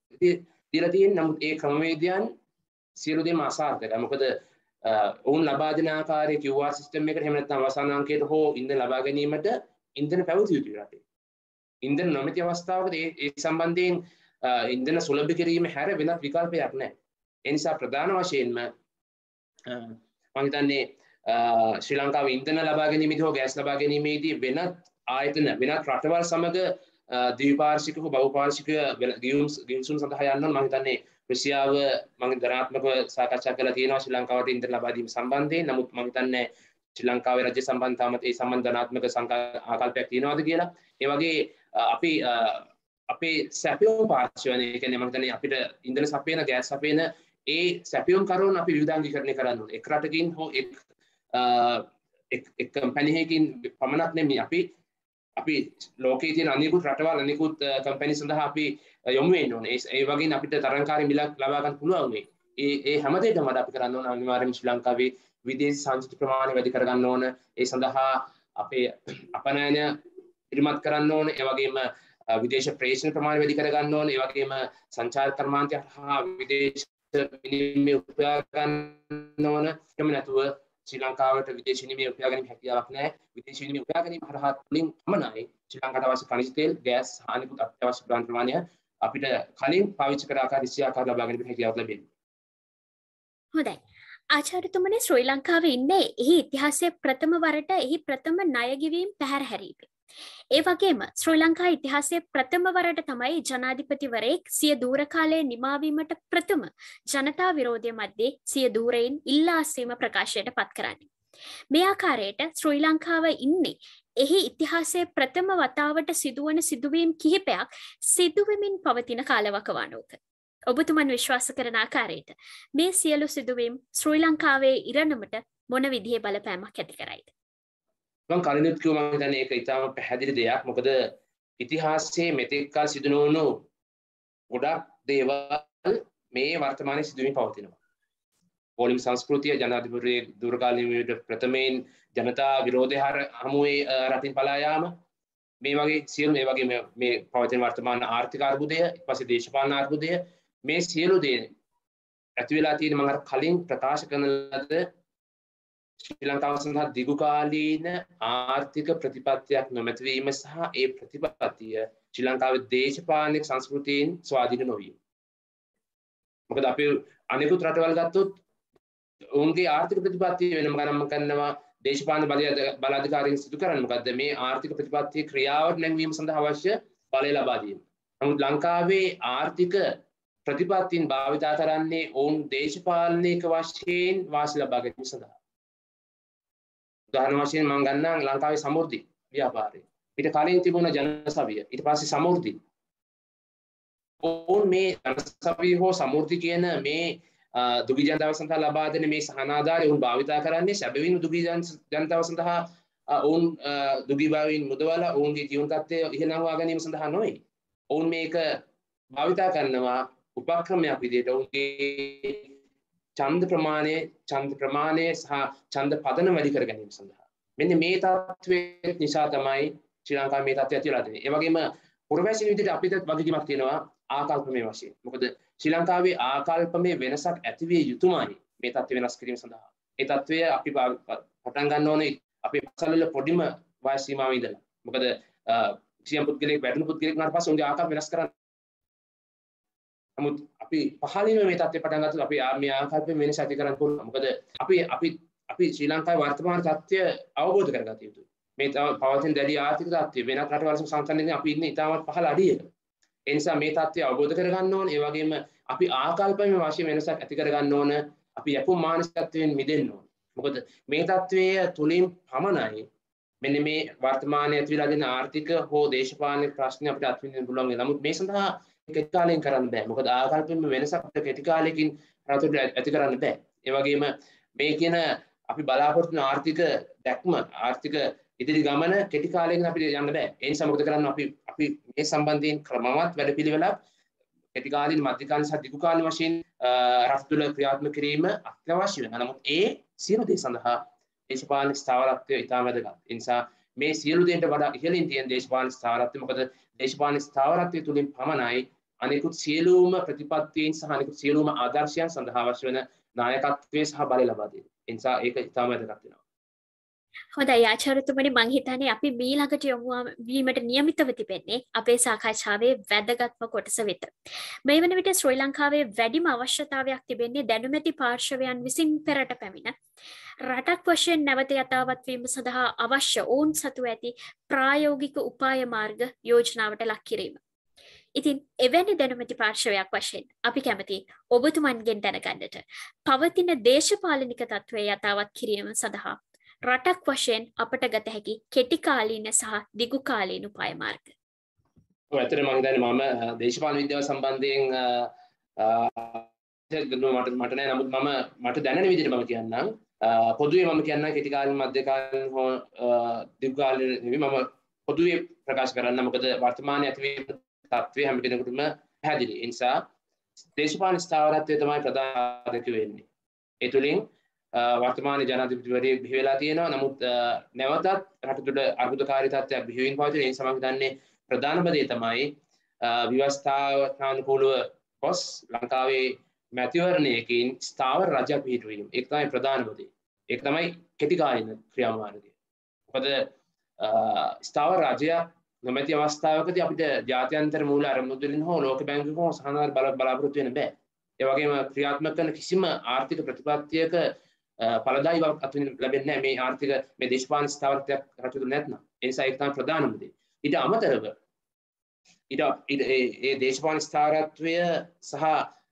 දීලා තියෙන්නේ. නමුත් ඒ ක්‍රමවේදයන් සියලු දෙනා අසාර්ථකයි. මොකද ඔවුන් ලබා දෙන ආකාරයේ QR සිස්ටම් එකට එහෙම නැත්නම් අවසාන අංකයට හෝ ඉන්ධන ලබා ගැනීමට ඉන්ධන පැවතිය යුතුයි රටේ. ඉන්ධන නොමැති අවස්ථාවකදී ඒ සම්බන්ධයෙන් ඉන්ධන සුලභ කිරීම හැර වෙනත් විකල්පයක් නැහැ. ඒ නිසා ප්‍රධාන වශයෙන්ම මම හිතන්නේ ශ්‍රී ලංකාවේ ඉන්ධන ලබා ගැනීමේදී හෝ ගෑස් ලබා ගැනීමේදී වෙනත් ආයතන වෙනත් රටවල් සමග ද්විපාර්ශ්වික හෝ බහුපාර්ශ්වික ගිවිසුම් සඳහා යන්න මම හිතන්නේ රුසියාව මම ධනාත්මකව සාකච්ඡා කරලා තියෙනවා ශ්‍රී ලංකාවට ඉන්ධන ලබා දීම සම්බන්ධයෙන්. නමුත් මම හිතන්නේ ශ්‍රී ලංකාවේ රජ්‍ය සම්බන්ධ තාමත් ඒ සම්බන්ධ ධනාත්මක ආකල්පයක් තියෙනවද කියලා. ඒ වගේ අපි අපේ සැපයුම් පාර්ශ්වය කියන්නේ මම හිතන්නේ අපිට ඉන්ධන සපයන ගෑස් සපයන ඒ සැපයුම් කරුවන් අපි විවිධාංගීකරණය කරන්න ඕනේ. එක් රටකින් හෝ එක් කම්පැනියකින් පමණක් නෙමෙයි අපි ලෝකයේ තියෙන අනිකුත් රටවල් අනිකුත් කම්පැනි සඳහා අපි යොමු වෙන්න ඕනේ. ඒ වගේම අපිට තරංකාරී මිලක් ලබා ගන්න පුළුවන් වෙයි. ඒ හැම දෙයකම අපි කරන්න ඕන අනිවාර්යයෙන්ම ශ්‍රී ලංකාවේ විදේශ සංස්කෘති ප්‍රමාණය වැඩි කරගන්න ඕන. ඒ සඳහා අපේ අපනයන ඉරිමත් කරන්න ඕන. ඒ වගේම විදේශ ප්‍රේෂණ ප්‍රමාණය වැඩි කරගන්න ඕන. ඒ වගේම සංචාර කර්මාන්තය හා විදේශ විනිමය උපයා ගන්න ඕන. එහෙම නැතුව ශ්‍රී ලංකාවට විදේශ විනිමය උපයා ගැනීම හැකියාවක් නැහැ. විදේශ විනිමය උපයා ගැනීම හරහා තුලින් පමණයි ශ්‍රී ලංකාවට අවශ්‍ය ඛනිජ තෙල්, ගෑස් හා අනිකුත් අත්‍යවශ්‍ය ප්‍රමාණය අපිට කලින් පාවිච්චි කර ආකාර ඉස්සිය ආකාර ලබා ගැනීම හැකියාවක් ලැබෙන්නේ. හොඳයි. ආචාර්යතුමනි ශ්‍රී ලංකාවේ ඉන්නේ එහි ඉතිහාසයේ ප්‍රථම වරට එහි ප්‍රථම ණය ගෙවීම් පැහැර හැරීම. ඒ වගේම ශ්‍රී ලංකා ඉතිහාසයේ ප්‍රථම වරට තමයි ජනාධිපතිවරයෙක් සිය දූර කාලයේ නිමාවීමට ප්‍රථම ජනතා විරෝධය මැද්දේ සිය දූරයෙන් ඉල්ලා අස්වීම ප්‍රකාශයට පත් කරන්නේ. මේ ආකාරයට ශ්‍රී ලංකාව ඉන්නේ එහි ඉතිහාසයේ ප්‍රථම වතාවට සිදුවන සිදුවීම් කිහිපයක් සිදුවෙමින් පවතින කාලවකවානුවක. ඔබතුමන් විශ්වාස කරන ආකාරයට මේ සියලු සිදුවීම් ශ්‍රී ලංකාවේ ඉරණමට මොන විදිහේ බලපෑමක් ඇති කරයිද? මම කලිනුත් කිව්වා මම හිතන්නේ ඒක ඉතාම පැහැදිලි දෙයක්. මොකද ඉතිහාසයේ මෙතෙක් කල සිදු නොවුණු ගොඩක් දේවල් මේ වර්තමානයේ සිදුවමින් පවතිනවා. පෝලිම් සංස්කෘතිය ජනාධිපතිවරයෙක් දුරකාලීනව ප්‍රථමයෙන් ජනතා විරෝධය හමුවේ රටින් පලා යාම. මේ වගේ සියලු මේ වගේ මේ පවතින වර්තමාන ආර්ථික අර්බුදය ඊට පස්සේ දේශපාලන අර්බුදය මේ සියලු දේ ඇති වෙලා තියෙන මම අර කලින් ප්‍රකාශ කරන ලද ශ්‍රී ලංකාව සඳහා දිගුකාලීන ආර්ථික ප්‍රතිපත්තියක් නොමැති වීම සහ ඒ ප්‍රතිපත්තිය ශ්‍රී ලංකාවේ දේශපාලනික සංස්කෘතියෙන් ස්වාධීන නොවීම. මොකද අපි අනෙකුත් රටවල් ගත්තොත් ඔවුන්ගේ ආර්ථික ප්‍රතිපත්තිය වෙනම ගණන් කරනවා දේශපාලන බලාධිකාරීන් සිදු කරන්නේ මොකද්ද මේ ආර්ථික ප්‍රතිපත්තිය ක්‍රියාවට නැංවීම සඳහා අවශ්‍ය බලය ලබා දීම. නමුත් ලංකාවේ ආර්ථික ප්‍රතිපත්තීන් භාවිතා කරන්නේ ඔවුන් දේශපාලනික වශයෙන් වාසි ලබා ගැනීම සඳහා. උදාහරණ වශයෙන් මම ගන්නම් ලංකාවේ සමෘද්ධි ව්‍යාපාරය. ඊට කලින් තිබුණ ජනසවිය. ඊට පස්සේ සමෘද්ධි. ඔවුන් මේ ජනසවිය හෝ සමෘද්ධි කියන මේ දුගී ජනතාව සඳහා ලබා දෙන මේ සහනාධාරය ඔවුන් භාවිතා කරන්නේ සැබවින්ම දුගී ජනතාව සඳහා ඔවුන් දුගී භාවයෙන් මුදවලා ඔවුන්ගේ ජීවන තත්ත්වය ඉහළනවා ගැනීම සඳහා නොවේ. ඔවුන් මේක භාවිතා කරනවා උපක්‍රමයක් විදිහට ඔවුන්ගේ ඡන්ද ප්‍රමාණය සහ ඡන්ද පදන වැඩි කර ගැනීම සඳහා. මෙන්න මේ තත්ත්වයේ නිසා තමයි ශ්‍රී ලංකාවේ මේ තත්ත්වය ඇති වෙලා තියෙන්නේ. ඒ වගේම පුරවැසියන් විදිහට අපිට වගකීමක් තියෙනවා ආකල්පමය වශයෙන්. මොකද ශ්‍රී ලංකාවේ ආකල්පමය වෙනසක් ඇති විය යුතුමයි මේ තත්ත්වය වෙනස් කිරීම සඳහා. ඒ තත්ත්වය අපි පටන් ගන්න ඕනේ අපේ පසළවල පොඩිම වයස් සීමාවෙ ඉඳලා. මොකද සියම් පුද්ගලෙක් වැඩිණු පුද්ගලෙක් වුණාට පස්සේ උන්ගේ ආකල්ප වෙනස් කරන්න. නමුත් අපි පහළින්ම මේ තත්ත්වය පටන් ගත්තොත් අපි මේ ආකල්ප වෙනස ඇති කරන්න පුළුවන්. මොකද අපි ශ්‍රී ලංකාවේ වර්තමාන තත්ත්වය අවබෝධ කරගත යුතුයි. මේ පවතින දැඩි ආර්ථික තත්ත්වය වෙනත් රටවල් සම්බන්ධයෙන් අපි ඉන්නේ ඉතාමත් පහළ අඩියක. ඒ නිසා මේ තත්ත්වය අවබෝධ කරගන්න ඕනේ. ඒ වගේම අපි ආකල්පමය වශයෙන් වෙනසක් ඇති කරගන්න ඕන. අපි යපුම් මානසිකත්වයෙන් මිදෙන්න ඕන. මොකද මේ තත්ත්වය තුලින් පමණයි මෙන්න මේ වර්තමානයේ ඇති වෙලා දෙන ආර්ථික හෝ දේශපාලන ප්‍රශ්න අපිට අත්විඳින්න පුළුවන්. නමුත් මේ සඳහා කෙටි කාලෙකින් කරන්න බෑ. මොකද ආකල්පෙම වෙනසක් අපිට කෙටි කාලෙකින් රටට ඇති කරන්න බෑ. ඒ වගේම මේ කියන අපි බලාපොරොත්තු වෙන ආර්ථික දැක්ම ආර්ථික ඉදිරි ගමන කෙටි කාලයකින් අපිට යන්න බෑ. ඒ නිසා මොකද කරන්න අපි මේ සම්බන්ධයෙන් ක්‍රමවත් වැඩපිළිවෙලක් කෙටි කාලීන මධ්‍ය කාලීන සහ දිගු කාලීන වශයෙන් රට තුළ ක්‍රියාත්මක කිරීම අත්‍යවශ්‍ය වෙනවා. නමුත් ඒ සියලු දේ සඳහා දේශපාලන ස්ථාවරත්වය ඉතාම වැදගත්. ඒ නිසා මේ සියලු දේට වඩා ඉහළින් තියෙන දේශපාලන ස්ථාවරත්වය මොකද දේශපාලන ස්ථාවරත්වය තුලින් පමණයි අනෙකුත් සියලුම ප්‍රතිපත්තීන් සහ අනෙකුත් සියලුම ආදර්ශයන් සඳහා අවශ්‍ය වෙන නායකත්වයේ සහ බලය ලබා දෙන්නේ. ඒ නිසා ඒක ඉතාම වැදගත් වෙනවා. හොඳයි ආචාර්යතුමනි මම හිතන්නේ අපි ඊළඟට යොමු වීමට නියමිතව තිබෙන්නේ අපේ සාකච්ඡාවේ වැදගත්ම කොටස වෙත. මේ වන විට ශ්‍රී ලංකාවේ වැඩිම අවශ්‍යතාවයක් තිබෙන්නේ දැනුමැති පාර්ශවයන් විසින් පෙරට පැමිණ රටක් වශයෙන් නැවත යථාවත් වීම සඳහා අවශ්‍ය ඔවුන් සතු ඇති ප්‍රායෝගික උපාය මාර්ග යෝජනාවට ලක් කිරීම. ඉතින් එවැනි දැනුමැති පාර්ශවයක් වශයෙන් අපි කැමති ඔබතුමන්ගෙන් දැනගන්නට පවතින දේශපාලනික තත්ත්වය යථාවත් කිරීම සඳහා රටක් වශයෙන් අපට ගත හැකි කෙටි කාලීන සහ දිගු කාලීන උපාය මාර්ග. ඇත්තටම මම හිතන්නේ මම දේශපාලන විද්‍යාව සම්බන්ධයෙන් මට නෑ නමුත් මට දැනෙන විදිහට මම කියන්නම් පොදුවේ මම කියන්නම් කෙටි කාලීන මධ්‍ය කාලීන හෝ දිගු කාලීන නෙවෙයි මම පොදුවේ ප්‍රකාශ කරන්න මොකද වර්තමානයේ ඇතිවීම තත්ත්වය හැම කෙනෙකුටම පැහැදිලි. ඒ නිසා දේශපාලන ස්ථාවරත්වය තමයි ප්‍රධාන වෙන්නේ. ඒ තුලින් වර්තමාන ජනාධිපතිවරයෙක් බිහි වෙලා තියෙනවා. නමුත් නැවතත් රට තුළ අර්බුදකාරී තත්ත්වයක් බිහි වෙමින් පවතින. ඒ නිසා මම හිතන්නේ ප්‍රධානම දේ තමයි ව්‍යවස්ථානුකූලව පොස් ලංකාවේ මැතිවරණයකින් ස්ථාවර රජයක් පිහිටුවීම. ඒක තමයි ප්‍රධානම දේ. ඒක තමයි කෙටි කාලීන ක්‍රියාමාර්ගය. මොකද ස්ථාවර රජයක් නොමැති අවස්ථාවකදී අපිට ජාත්‍යන්තර මූල්‍ය අරමුදු වලින් හෝ ලෝක බැංකුවකින් හෝ සහනාධාර බලාපොරොත්තු වෙන්න බෑ. ඒ වගේම ක්‍රියාත්මක කරන කිසිම ආර්ථික ප්‍රතිපත්තියක ඵලදායී බවක් අත්විඳින්න ලැබෙන්නේ නැහැ මේ ආර්ථික මේ දේශපාලන ස්ථාවරත්වයක් රට තුළ නැත්නම්. ඒ නිසා ඒක තමයි ප්‍රධානම දේ. ඊට අමතරව ඒ දේශපාලන ස්ථාවරත්වය සහ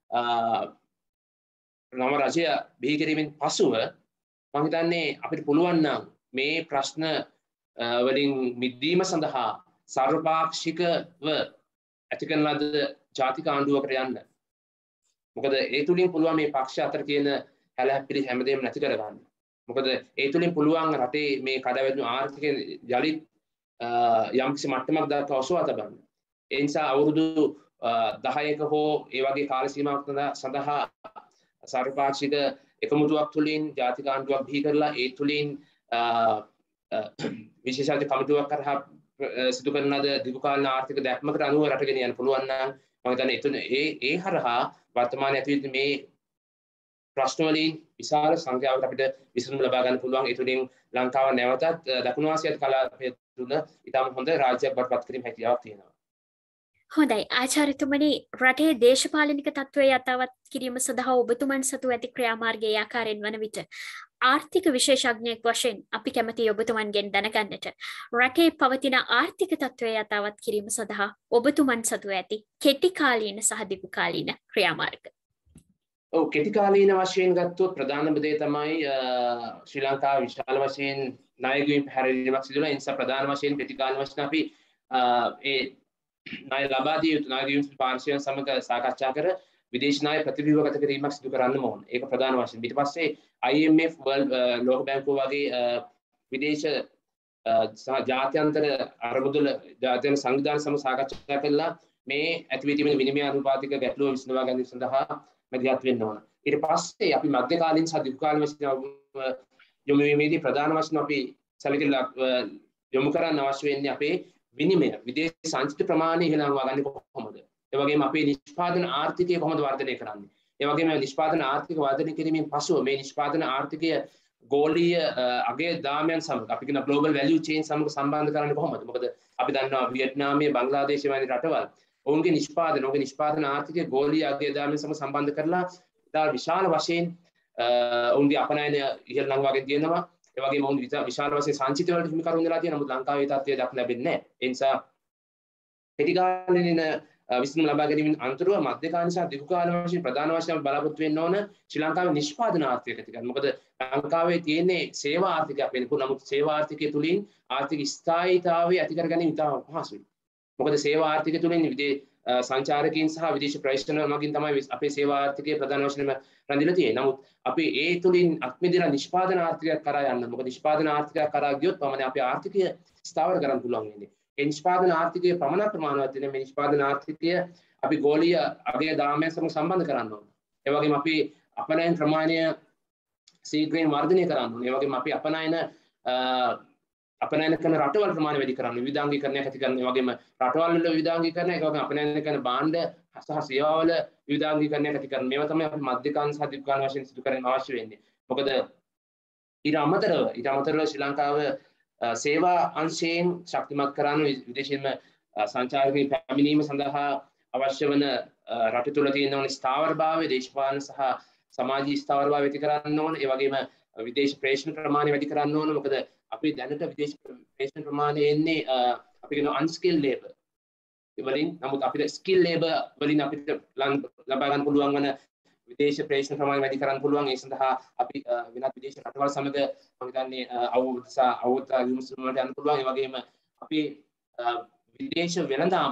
නව රජය බිහි කිරීමෙන් පසුව මම හිතන්නේ අපිට පුළුවන් නම් මේ ප්‍රශ්න වලින් මිදීම සඳහා සර්වපාක්ෂිකව ඇති කරන ලද ජාතික ආණ්ඩුවකට යන්න. මොකද ඒ තුලින් පුළුවන් මේ පක්ෂ අතර තියෙන හැලහැප්පිලි හැමදේම නැති කරගන්න. මොකද ඒ තුලින් පුළුවන් රටේ මේ කඩාවැදුණු ආර්ථිකය යලිත් යම්කිසි මට්ටමක් දක්වා ඔසවා තබන්න. ඒ නිසා අවුරුදු 10ක හෝ ඒ වගේ කාල සීමාවක් සඳහා සර්වපාක්ෂික එකමුතුවක් තුලින් ජාතික ආණ්ඩුවක් බිහි කරලා ඒ තුලින් විශේෂාධික කමිටුවක් කරහා සිදු කරන ලද දීර්ඝකාලීන ආර්ථික දැක්මකට අනුව රට ගෙන යන්න පුළුවන් නම් මම හිතන්නේ එතන ඒ හරහා වර්තමානයේ ඇතිවෙච්ච මේ ප්‍රශ්න වලින් විශාල සංඛ්‍යාවකට අපිට විසඳුම් ලබා ගන්න පුළුවන්. ඒ තුළින් ලංකාව නැවතත් දකුණු ආසියානු කලාපය තුළ ඉතාම හොඳ රාජ්‍යයක් බවට පත් කිරීම හැකියාවක් තියෙනවා. හොඳයි ආචාර්යතුමනි රටේ දේශපාලනික තත්ත්වය යථාවත් කිරීම සඳහා ඔබතුමන් සතු ඇති ක්‍රියාමාර්ගයේ ආකාරයෙන් වන විට ආර්ථික විශේෂඥයෙක් වශයෙන් අපි කැමැති ඔබතුමන්ගෙන් දැනගන්නට රටේ පවතින ආර්ථික තත්ත්වය යථාවත් කිරීම සඳහා ඔබතුමන් සතු ඇති කෙටි කාලීන සහ දිගු කාලීන ක්‍රියාමාර්ග. ඔව් කෙටි කාලීන වශයෙන් ගත්තොත් ප්‍රධානම දේ තමයි ශ්‍රී ලංකාව විශාල වශයෙන් ණය ගෙවීම් පැහැරීමක් සිදු වෙනවා. ඒ නිසා ප්‍රධාන වශයෙන් කෙටි කාලීන වශයෙන් අපි ඒ ණය ලබා දිය යුතු ණය ගෙවීම් පාර්ශ්වයන් සමග සාකච්ඡා කර විදේශ ණය ප්‍රතිව්‍යුහගත කිරීමක් සිදු කරන්න ඕන. ඒක ප්‍රධාන වශයෙන්. ඊට පස්සේ IMF ලෝක බැංකුව වගේ විදේශ ජාත්‍යන්තර අරමුදල ජාත්‍යන්තර සංවිධාන සමග සාකච්ඡා කළා මේ ඇතිවී තිබෙන විනිමය අනුපාතික ගැටලුව විසඳවා ගැනීම සඳහා මැදිහත් වෙන්න ඕන. ඊට පස්සේ අපි මධ්‍යකාලීන සහ දීර්ඝකාලීන වශයෙන් යොමු වීමේදී ප්‍රධාන වශයෙන් අපි සැලකිලි යොමු කරන්න අවශ්‍ය වෙන්නේ අපේ විනිමය විදේශ සංචිත ප්‍රමාණය ඉහළම ගන්නේ කොහොමද? ඒ වගේම අපේ නිෂ්පාදන ආර්ථිකය කොහොමද වර්ධනය කරන්නේ? ඒ වගේම නිෂ්පාදන ආර්ථික වර්ධනය කිරීමෙන් පසුව මේ නිෂ්පාදන ආර්ථිකය ගෝලීය අගය දාමයන් සමග අපි කියන ග්ලෝබල් වැලියු චේන් සමග සම්බන්ධ කරන්නේ කොහොමද? මොකද අපි දන්නවා වියට්නාමයේ බංග්ලාදේශය වැනි රටවල් ඔවුන්ගේ නිෂ්පාදන ආර්ථිකය ගෝලීය අගය දාමයන් සමග සම්බන්ධ කරලා ඉතා විශාල වශයෙන් ඔවුන්ගේ අපනයන ඉහළ නංවාගෙන තියෙනවා. ඒ වගේම ඔවුන් විශාල වශයෙන් සංචිත වලට හිමිකරු වෙලා තියෙනවා. නමුත් ලංකාවේ තත්ත්වය දක්න ලැබෙන්නේ නැහැ. ඒ නිසා කෙටි කාලීන විසඳුම් ලබා ගැනීමෙන් අනතුරුව මධ්‍යකාලීන සහ දීර්ඝකාලීන වශයෙන් ප්‍රධාන වශයෙන් බලාපොරොත්තු වෙන්න ඕන ශ්‍රී ලංකාවේ නිෂ්පාදන ආර්ථිකය ඇති කරගන්න. මොකද ලංකාවේ තියෙන්නේ සේවා ආර්ථිකයක් වෙන්න පුළුවන්. නමුත් සේවා ආර්ථිකය තුලින් ආර්ථික ස්ථායීතාවය ඇති කර ගැනීම ඉතාම පහසුයි. මොකද සේවා ආර්ථිකය තුලින් සංචාරකයන් සහ විදේශ ප්‍රේක්ෂණ මගින් තමයි අපේ සේවා ආර්ථිකය ප්‍රධාන වශයෙන්ම රැඳිලා තියෙන්නේ. නමුත් අපි ඒ තුලින් අත්මිදින නිෂ්පාදන ආර්ථිකයක් කරා යන්න. මොකද නිෂ්පාදන ආර්ථිකයක් කරා ගියොත් පමණ අපේ ආර්ථිකය ස්ථාවර කරගන්න පුළුවන් වෙන්නේ. ඒ නිෂ්පාදන ආර්ථිකයේ ප්‍රමාණවත් වෙන මේ නිෂ්පාදන ආර්ථිකය අපි ගෝලීය අගය දාමයන් සමග සම්බන්ධ කරන්න ඕන. ඒ වගේම අපි අපනයන ප්‍රමාණය ශීඝ්‍රයෙන් වර්ධනය කරන්න ඕන. ඒ වගේම අපි අපනයන කරන රටවල් ප්‍රමාණය වැඩි කරන්න, විවිධාංගීකරණයක් ඇති කරන්න. ඒ වගේම රටවල් වල විවිධාංගීකරණය, ඒ වගේම අපනයන කරන භාණ්ඩ සහ සේවාවල විවිධාංගීකරණයක් ඇති කරන්න. මේවා තමයි අපි මධ්‍යකාලීන සහ දීර්ඝකාලීන වශයෙන් සිදු කරන්න අවශ්‍ය වෙන්නේ. මොකද ඊට අමතරව ශ්‍රී ලංකාව සේවා අංශයෙන් ශක්තිමත් කරන්න විදේශීයම සංචාරකයන් පැමිණීම සඳහා අවශ්‍ය වන රට තුළ තියෙන ස්ථාවරභාවය, දේශපාලන සහ සමාජීය ස්ථාවරභාවය ඇති කරන්න ඕන. ඒ වගේම විදේශ ප්‍රේක්ෂණ ප්‍රමාණය වැඩි කරන්න ඕන. මොකද අපි දැනට විදේශ ප්‍රේක්ෂණ ප්‍රමාණය එන්නේ අපි කියන අන්ස්කිල් ලේබර් වලින්. නමුත් අපිට ස්කිල් ලේබර් වලින් අපිට ලබා ගන්න පුළුවන් වන විදේශ ප්‍රේක්ෂණ ප්‍රමාණය වැඩි කරන්න පුළුවන්. ඒ සඳහා අපි වෙනත් විදේශ රටවල් සමග මම හිතන්නේ අවුත් විමසුම් වලට යන්න පුළුවන්. ඒ වගේම අපි විදේශ වෙළඳාම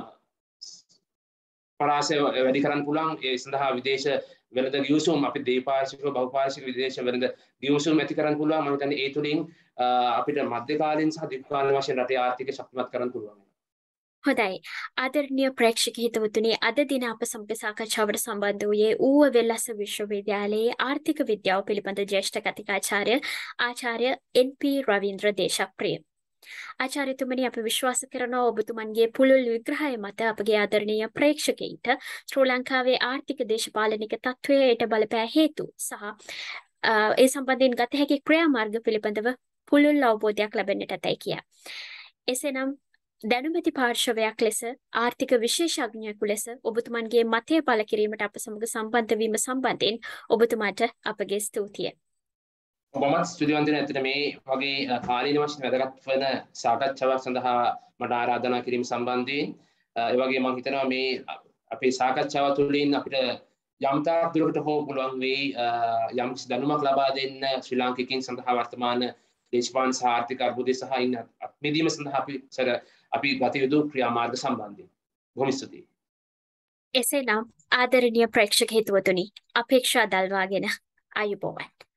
පරාසය වැඩි කරන්න පුළුවන්. ඒ සඳහා විදේශ වෙළඳ ගිවිසුම් අපි දේපාර්ශ්වික බහුපාර්ශ්වික විදේශ වෙළඳ ගිවිසුම් ඇති කරන්න පුළුවන්. මම හිතන්නේ ඒ තුලින් අපිට මධ්‍යකාලීන සහ දීර්ඝකාලීන වශයෙන් රටේ ආර්ථිකය ශක්තිමත් කරන්න පුළුවන්. හොඳයි ආදරණීය ප්‍රේක්ෂක හිතවතුනි අද දින අප සමග සාකච්ඡාවට සම්බන්ධ වූයේ ඌව වෙල්ලස්ස විශ්වවිද්‍යාලයේ ආර්ථික විද්‍යාව පිළිබඳ ජ්‍යෙෂ්ඨ කතිකාචාර්ය ආචාර්ය එන්.පී. රවීන්ද්‍ර දේශප්‍රිය. ආචාර්යතුමනි අපි විශ්වාස කරනවා ඔබතුමන්ගේ පුළුල් විග්‍රහය මත අපගේ ආදරණීය ප්‍රේක්ෂකයින්ට ශ්‍රී ලංකාවේ ආර්ථික දේශපාලනික තත්ත්වයට බලපෑ හේතු සහ ඒ සම්බන්ධයෙන් ගත හැකි ක්‍රියාමාර්ග පිළිබඳව පුළුල් අවබෝධයක් ලැබෙන්නට ඇතැයි කියා. එසේනම් දැනුමැති පාර්ශවයක් ලෙස ආර්ථික විශේෂඥයෙකු ලෙස ඔබතුමන්ගේ මතය පළ කිරීමට අප සමග සම්බන්ධ වීම සම්බන්ධයෙන් ඔබතුමාට අපගේ ස්තුතිය. ඔබමත් ස්තුතිවන්ත වෙන ඇත්තට මේ වගේ කාලීන වශයෙන් වැදගත් වන සාකච්ඡාවක් සඳහා මට ආරාධනා කිරීම සම්බන්ධයෙන් ඒ වගේ මම හිතනවා මේ අපේ සාකච්ඡාව තුළින් අපිට යම් තාක් දුරකට හෝ පුළුවන් වෙයි යම් දැනුමක් ලබා දෙන්න ශ්‍රී ලාංකිකයන් සඳහා වර්තමාන දේශපාලන සහ ආර්ථික අර්බුදය සහ ඉන්න අත්මිදීම සඳහා අපි ගත යුතු ක්‍රියාමාර්ග සම්බන්ධයෙන් බොහොම ස්තුතියි. එසේනම් ආදරණීය ප්‍රේක්ෂක හිතවතුනි අපේක්ෂා දල්වාගෙන ආයුබෝවන්.